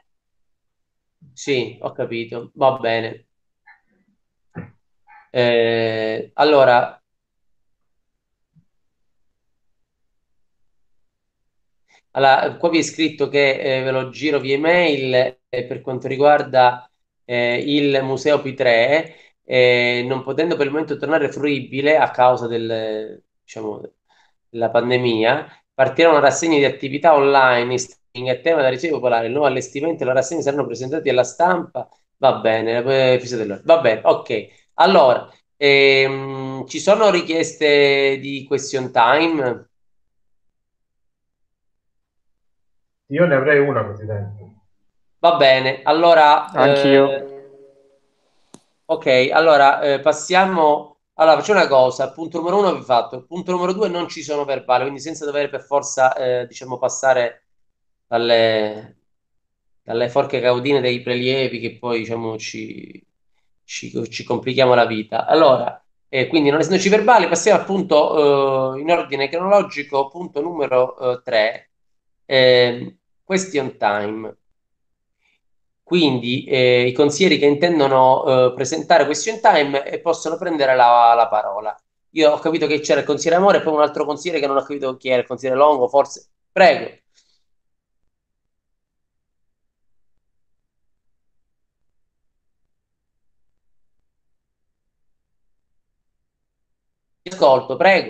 Sì, ho capito, va bene. Allora, qua vi è scritto che ve lo giro via email per quanto riguarda il Museo P3, non potendo per il momento tornare fruibile a causa diciamo, della pandemia, partirà una rassegna di attività online in streaming a tema da riceve popolare. Il nuovo allestimento e la rassegna saranno presentati alla stampa. Va bene, va bene, ok. Allora, ci sono richieste di question time? Io ne avrei una, Presidente. Va bene, allora, Anch'io. ok, allora passiamo. Allora, faccio una cosa. Il punto numero uno vi fatto. Il punto numero due non ci sono verbali, quindi senza dover per forza, diciamo, passare dalle forche caudine dei prelievi che poi, diciamo, ci complichiamo la vita. Allora, quindi non essendoci verbali, passiamo appunto in ordine cronologico, punto numero 3, question time. Quindi i consiglieri che intendono presentare question time possono prendere la parola. Io ho capito che c'era il consigliere Amore e poi un altro consigliere che non ho capito chi era, il consigliere Longo, forse. Prego. Ascolto, prego.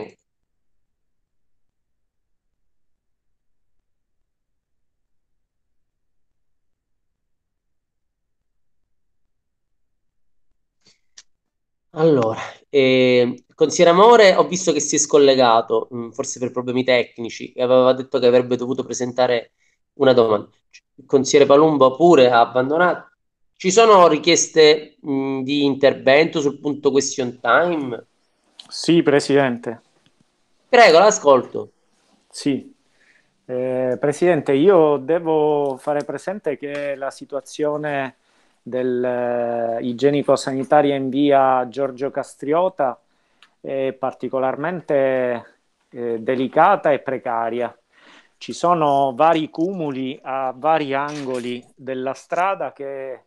Allora, consigliere Amore, ho visto che si è scollegato, forse per problemi tecnici, e aveva detto che avrebbe dovuto presentare una domanda. Il consigliere Palumbo pure ha abbandonato. Ci sono richieste, di intervento sul punto question time? Sì, Presidente. Prego, l'ascolto. Sì. Presidente, io devo fare presente che la situazione igienico-sanitaria in via Giorgio Castriota è particolarmente delicata e precaria. Ci sono vari cumuli a vari angoli della strada che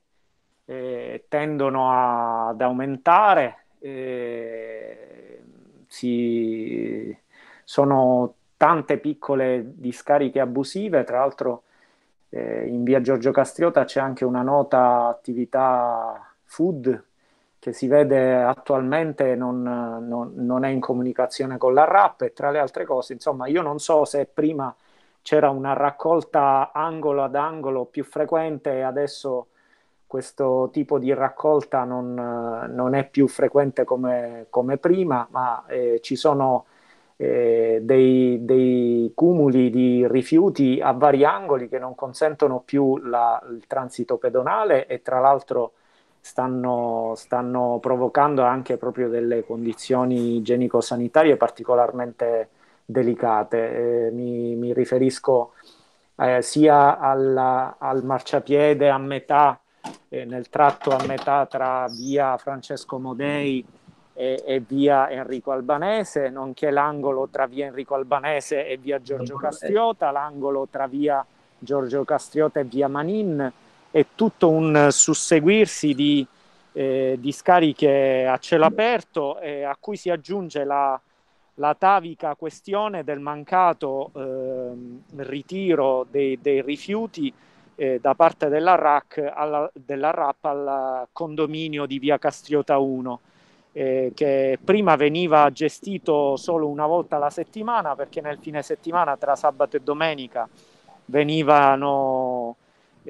tendono ad aumentare. Sono tante piccole discariche abusive, tra l'altro in via Giorgio Castriota c'è anche una nota attività food che si vede attualmente non è in comunicazione con la RAP e tra le altre cose, insomma, io non so se prima c'era una raccolta angolo ad angolo più frequente e adesso questo tipo di raccolta non è più frequente come prima, ma ci sono dei cumuli di rifiuti a vari angoli che non consentono più il transito pedonale e tra l'altro stanno provocando anche proprio delle condizioni igienico-sanitarie particolarmente delicate. Mi riferisco sia al marciapiede a metà, nel tratto a metà tra via Francesco Modei e via Enrico Albanese, nonché l'angolo tra via Enrico Albanese e via Giorgio Castriota, l'angolo tra via Giorgio Castriota e via Manin, e tutto un susseguirsi di scariche a cielo aperto, a cui si aggiunge la atavica questione del mancato ritiro dei rifiuti da parte della RAP al condominio di via Castriota 1, che prima veniva gestito solo una volta alla settimana, perché nel fine settimana tra sabato e domenica venivano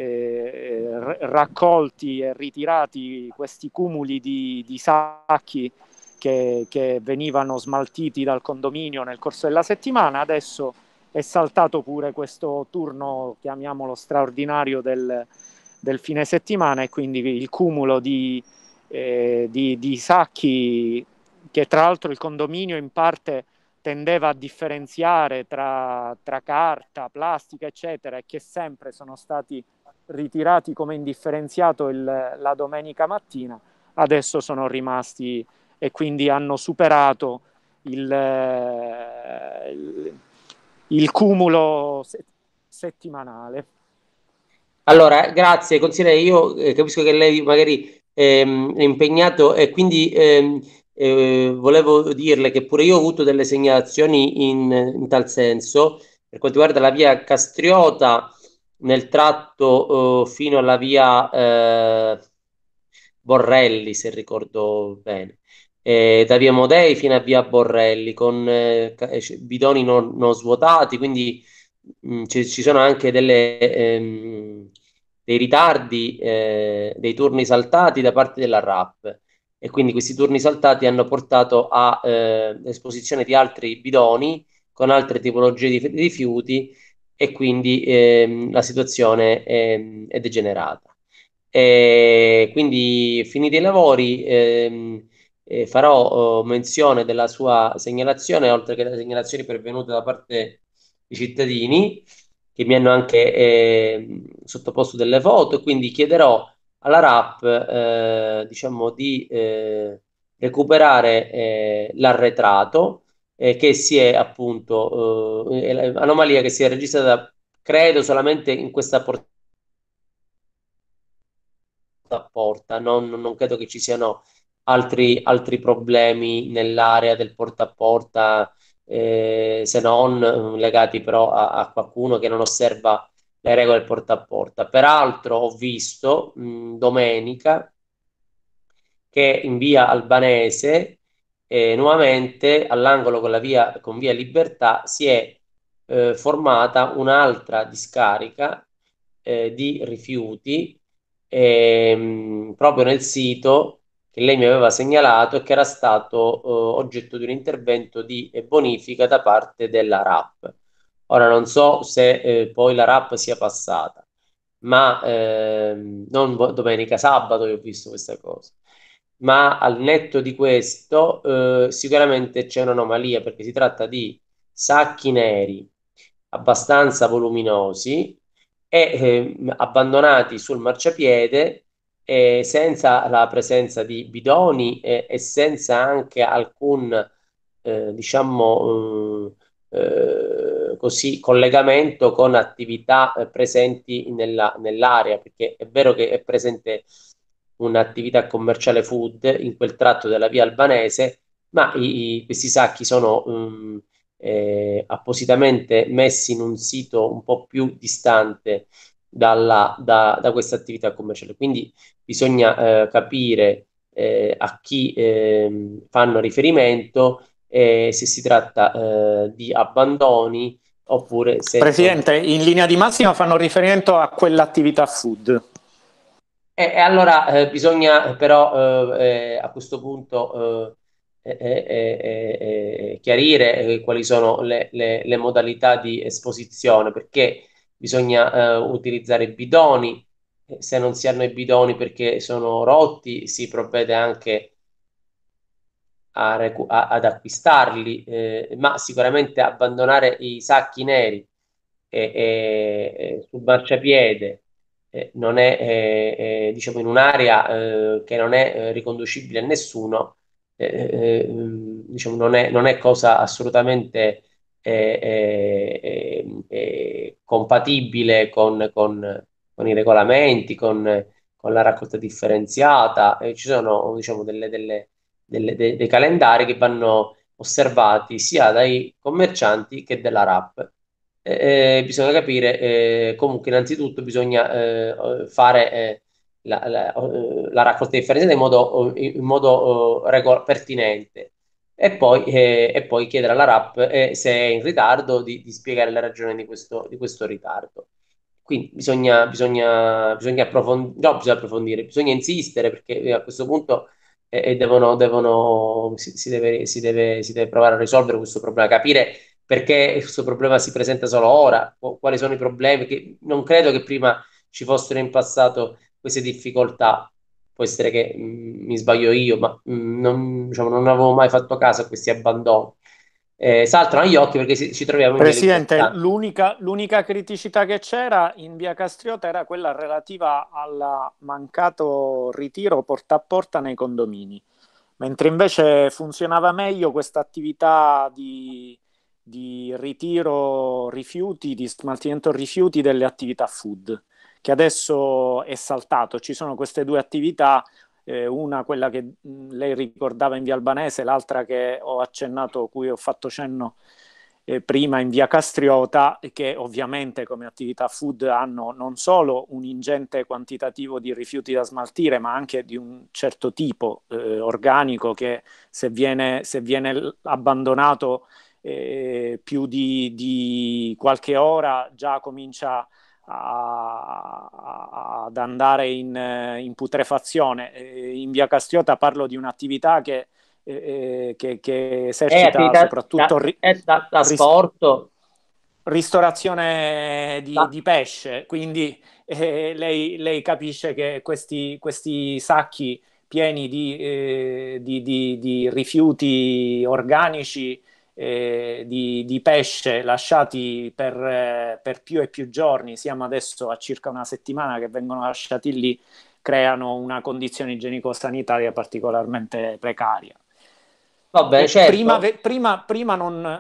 raccolti e ritirati questi cumuli di sacchi che venivano smaltiti dal condominio nel corso della settimana. Adesso è saltato pure questo turno, chiamiamolo straordinario, del fine settimana, e quindi il cumulo di sacchi, che tra l'altro il condominio in parte tendeva a differenziare tra carta, plastica, eccetera, e che sempre sono stati ritirati come indifferenziato la domenica mattina, adesso sono rimasti, e quindi hanno superato il cumulo settimanale. Allora, grazie consigliere, io capisco che lei magari è impegnato, e quindi volevo dirle che pure io ho avuto delle segnalazioni in tal senso. Per quanto riguarda la via Castriota, nel tratto fino alla via Borrelli, se ricordo bene, da via Modei fino a via Borrelli, con bidoni non svuotati, quindi ci sono anche dei ritardi, dei turni saltati da parte della RAP, e quindi questi turni saltati hanno portato a esposizione di altri bidoni con altre tipologie di rifiuti, e quindi la situazione è degenerata. Quindi, finiti i lavori, farò menzione della sua segnalazione, oltre che delle segnalazioni pervenute da parte dei cittadini che mi hanno anche sottoposto delle foto, e quindi chiederò alla RAP diciamo di recuperare l'arretrato che si è appunto anomalia che si è registrata, credo, solamente in questa porta a porta. Non credo che ci siano altri problemi nell'area del porta a porta, se non legati però a qualcuno che non osserva le regole del porta a porta. Peraltro ho visto domenica che in via Albanese nuovamente all'angolo con via Libertà si è formata un'altra discarica di rifiuti proprio nel sito che lei mi aveva segnalato e che era stato oggetto di un intervento di bonifica da parte della RAP. Ora non so se poi la RAP sia passata, ma non domenica, sabato io ho visto questa cosa. Ma al netto di questo sicuramente c'è un'anomalia, perché si tratta di sacchi neri abbastanza voluminosi abbandonati sul marciapiede, senza la presenza di bidoni e senza anche alcun diciamo così collegamento con attività presenti nell'area, perché è vero che è presente un'attività commerciale food in quel tratto della via Albanese, ma questi sacchi sono appositamente messi in un sito un po' più distante da questa attività commerciale. Quindi bisogna capire a chi fanno riferimento, se si tratta di abbandoni oppure se... Presidente, in linea di massima fanno riferimento a quell'attività food. E allora bisogna però a questo punto chiarire quali sono le modalità di esposizione, perché bisogna utilizzare bidoni se non si hanno i bidoni perché sono rotti, si provvede anche ad acquistarli, ma sicuramente abbandonare i sacchi neri sul marciapiede non è, diciamo, in un'area che non è riconducibile a nessuno, diciamo, non è cosa assolutamente compatibile con i regolamenti, con la raccolta differenziata. Ci sono, diciamo, dei calendari che vanno osservati sia dai commercianti che dalla RAP. Bisogna capire, comunque innanzitutto bisogna fare la raccolta differenziata in modo pertinente e poi chiedere alla RAP, se è in ritardo, di spiegare le ragioni di questo ritardo. Quindi bisogna approfondire, no, bisogna approfondire, bisogna insistere perché a questo punto si deve provare a risolvere questo problema, capire perché questo problema si presenta solo ora, quali sono i problemi, che non credo che prima ci fossero in passato queste difficoltà. Può essere che mi sbaglio io, ma diciamo, non avevo mai fatto caso a questi abbandoni. Saltano agli occhi perché ci troviamo in via Presidente, Libertà. l'unica criticità che c'era in via Castriota era quella relativa al mancato ritiro porta a porta nei condomini, mentre invece funzionava meglio questa attività di ritiro rifiuti, di smaltimento rifiuti delle attività food, che adesso è saltato. Ci sono queste due attività, una quella che lei ricordava in via Albanese, l'altra che ho accennato, cui ho fatto cenno prima in via Castriota, che ovviamente come attività food hanno non solo un ingente quantitativo di rifiuti da smaltire, ma anche di un certo tipo organico che se viene abbandonato più di qualche ora già comincia ad andare in putrefazione. In via Castriota parlo di un'attività che esercita soprattutto da sport, ristorazione di pesce, quindi lei capisce che questi sacchi pieni di rifiuti organici, di pesce lasciati per più e più giorni, siamo adesso a circa una settimana che vengono lasciati lì, creano una condizione igienico-sanitaria particolarmente precaria. Vabbè, certo. Prima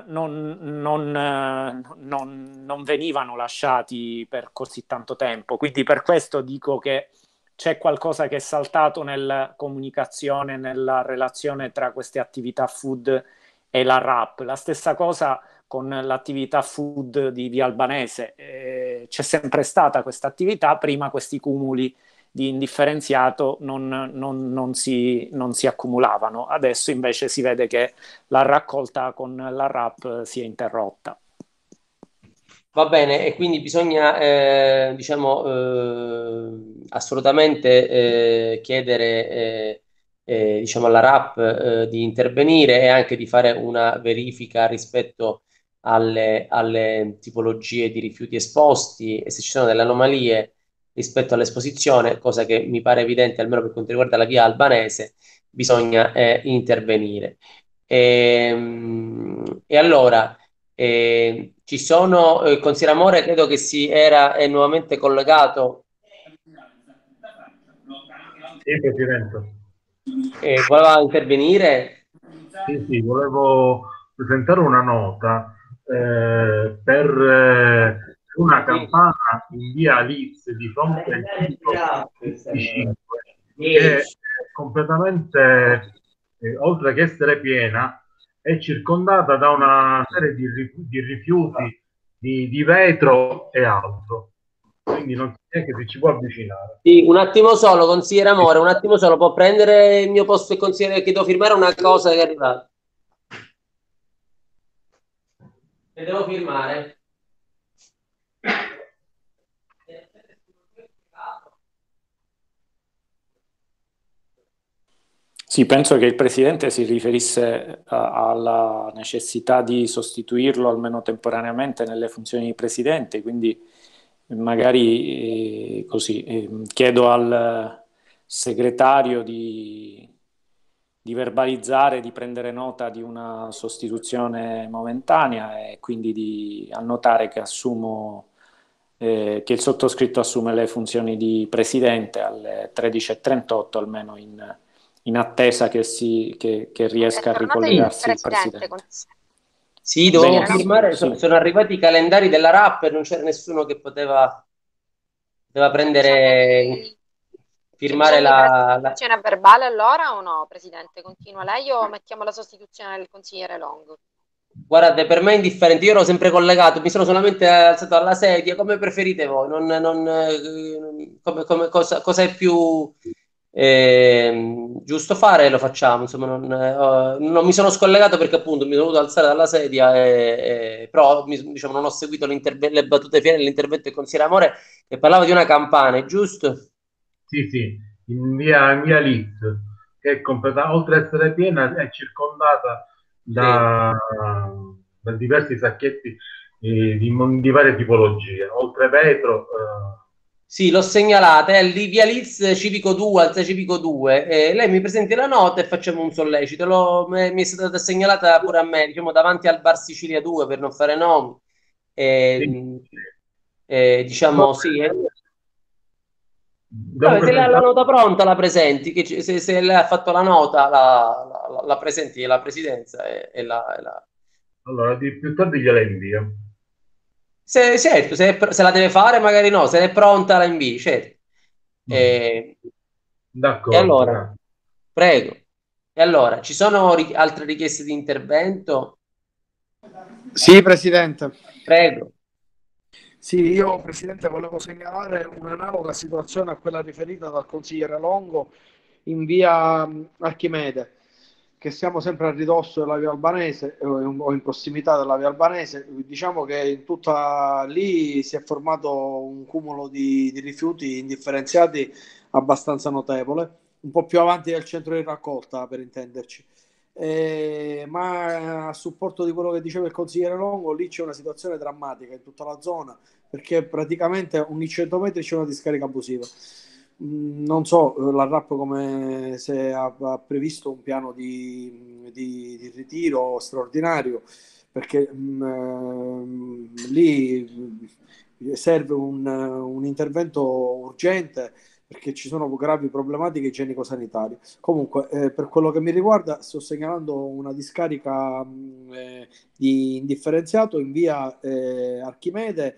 non venivano lasciati per così tanto tempo, quindi per questo dico che c'è qualcosa che è saltato nella comunicazione, nella relazione tra queste attività food e la RAP. La stessa cosa con l'attività food di via Albanese. C'è sempre stata questa attività, prima questi cumuli di indifferenziato non si accumulavano. Adesso invece si vede che la raccolta con la RAP si è interrotta. Va bene, e quindi bisogna diciamo assolutamente chiedere diciamo alla RAP di intervenire e anche di fare una verifica rispetto alle tipologie di rifiuti esposti e se ci sono delle anomalie rispetto all'esposizione, cosa che mi pare evidente almeno per quanto riguarda la via Albanese, bisogna intervenire. E allora ci sono, consigliere Amore, credo che è nuovamente collegato. Sì, Presidente. Voleva intervenire? Sì, volevo presentare una nota per una campana in via Liz di fronte al sito 25, che è completamente, oltre che essere piena, è circondata da una serie di rifiuti di vetro e altro. Quindi non so neanche se ci può avvicinare. Sì, un attimo solo, consigliere Amore, un attimo solo, può prendere il mio posto e consigliere che devo firmare una cosa che è arrivata. Che devo firmare? Sì, penso che il Presidente si riferisse alla necessità di sostituirlo almeno temporaneamente nelle funzioni di Presidente, quindi magari così chiedo al segretario di verbalizzare, di prendere nota di una sostituzione momentanea e quindi di annotare che che il sottoscritto assume le funzioni di presidente alle 13:38, almeno in attesa che riesca a ricollegarsi il presidente. Sì, dovevo firmare, sono arrivati i calendari della RAP e non c'era nessuno che poteva prendere, firmare la sostituzione verbale allora o no, Presidente? Continua lei o mettiamo la sostituzione del consigliere Longo? Guardate, per me è indifferente, io ero sempre collegato, mi sono solamente alzato alla sedia, come preferite voi, cosa è più giusto fare, lo facciamo, insomma, non mi sono scollegato perché appunto mi sono dovuto alzare dalla sedia, però diciamo, non ho seguito le battute finali dell'intervento del consigliere Amore che parlava di una campana, giusto? Sì, in via Liz, che è completa, oltre ad essere piena, è circondata da diversi sacchetti di varie tipologie, oltre vetro. Sì, l'ho segnalata, è lì via Liz Civico 2, Alza Civico 2. Lei mi presenti la nota e facciamo un sollecito. Mi è stata segnalata pure a me, diciamo davanti al Bar Sicilia 2 per non fare nomi. Diciamo sì. Vabbè, se lei ha la nota pronta la presenti, che se lei ha fatto la nota la presenti alla presidenza Allora, più tardi gliela invio. Certo, se la deve fare magari no, se è pronta la invii, certo. D'accordo. E allora, prego. E allora, ci sono altre richieste di intervento? Sì, Presidente. Prego. Sì, io Presidente volevo segnalare un'analoga situazione a quella riferita dal consigliere Longo in via Archimede, che siamo sempre a ridosso della via Albanese o in prossimità della via Albanese. Diciamo che in tutta lì si è formato un cumulo di rifiuti indifferenziati abbastanza notevole, un po' più avanti del centro di raccolta per intenderci. Ma a supporto di quello che diceva il consigliere Longo, lì c'è una situazione drammatica in tutta la zona, perché praticamente ogni 100 metri c'è una discarica abusiva. Non so la RAP come se ha previsto un piano di ritiro straordinario, perché lì serve un intervento urgente, perché ci sono gravi problematiche igienico-sanitarie. Comunque, per quello che mi riguarda, sto segnalando una discarica di indifferenziato in via Archimede,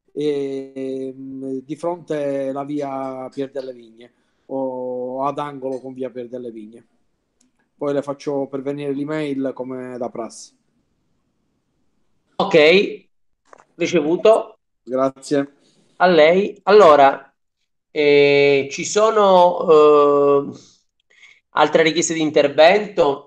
di fronte alla via Pier delle Vigne, o ad angolo con via Pier delle Vigne. Poi le faccio pervenire l'email come da prassi. Ok, ricevuto. Grazie. A lei. Allora, ci sono altre richieste di intervento?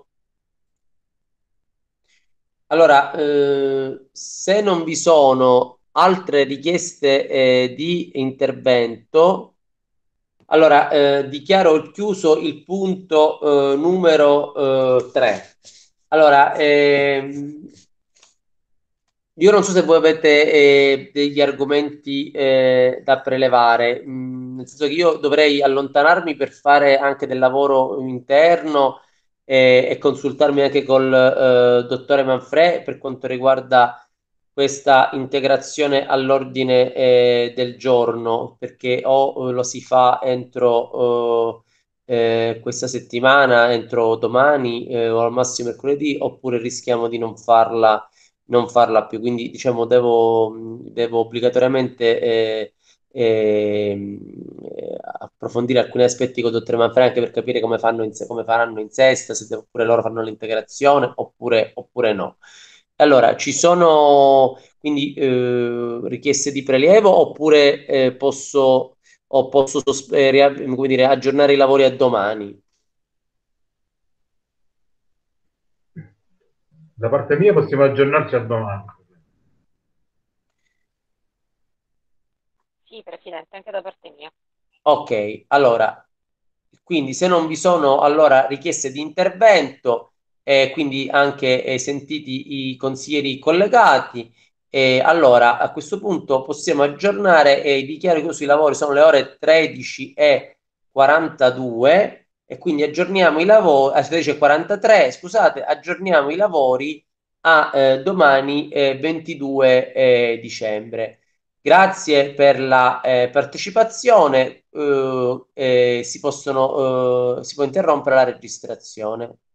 Allora, se non vi sono altre richieste di intervento, allora dichiaro chiuso il punto numero 3. Allora, io non so se voi avete degli argomenti da prelevare, nel senso che io dovrei allontanarmi per fare anche del lavoro interno e consultarmi anche col dottore Manfred per quanto riguarda questa integrazione all'ordine del giorno, perché o lo si fa entro questa settimana, entro domani o al massimo mercoledì, oppure rischiamo di non farla più. Quindi diciamo devo obbligatoriamente approfondire alcuni aspetti con il dottor Manfred anche per capire come faranno in sesta, se oppure loro fanno l'integrazione oppure no. Allora, ci sono quindi richieste di prelievo oppure posso come dire, aggiornare i lavori a domani? Da parte mia possiamo aggiornarci a domani. Sì, Presidente, anche da parte mia. Ok, allora, quindi se non vi sono allora richieste di intervento, quindi anche sentiti i consiglieri collegati, E allora a questo punto possiamo aggiornare e dichiaro chiusi i lavori, sono le ore 13:42 e quindi aggiorniamo i lavori, a 13:43, scusate, aggiorniamo i lavori a domani 22 dicembre. Grazie per la partecipazione, si può interrompere la registrazione.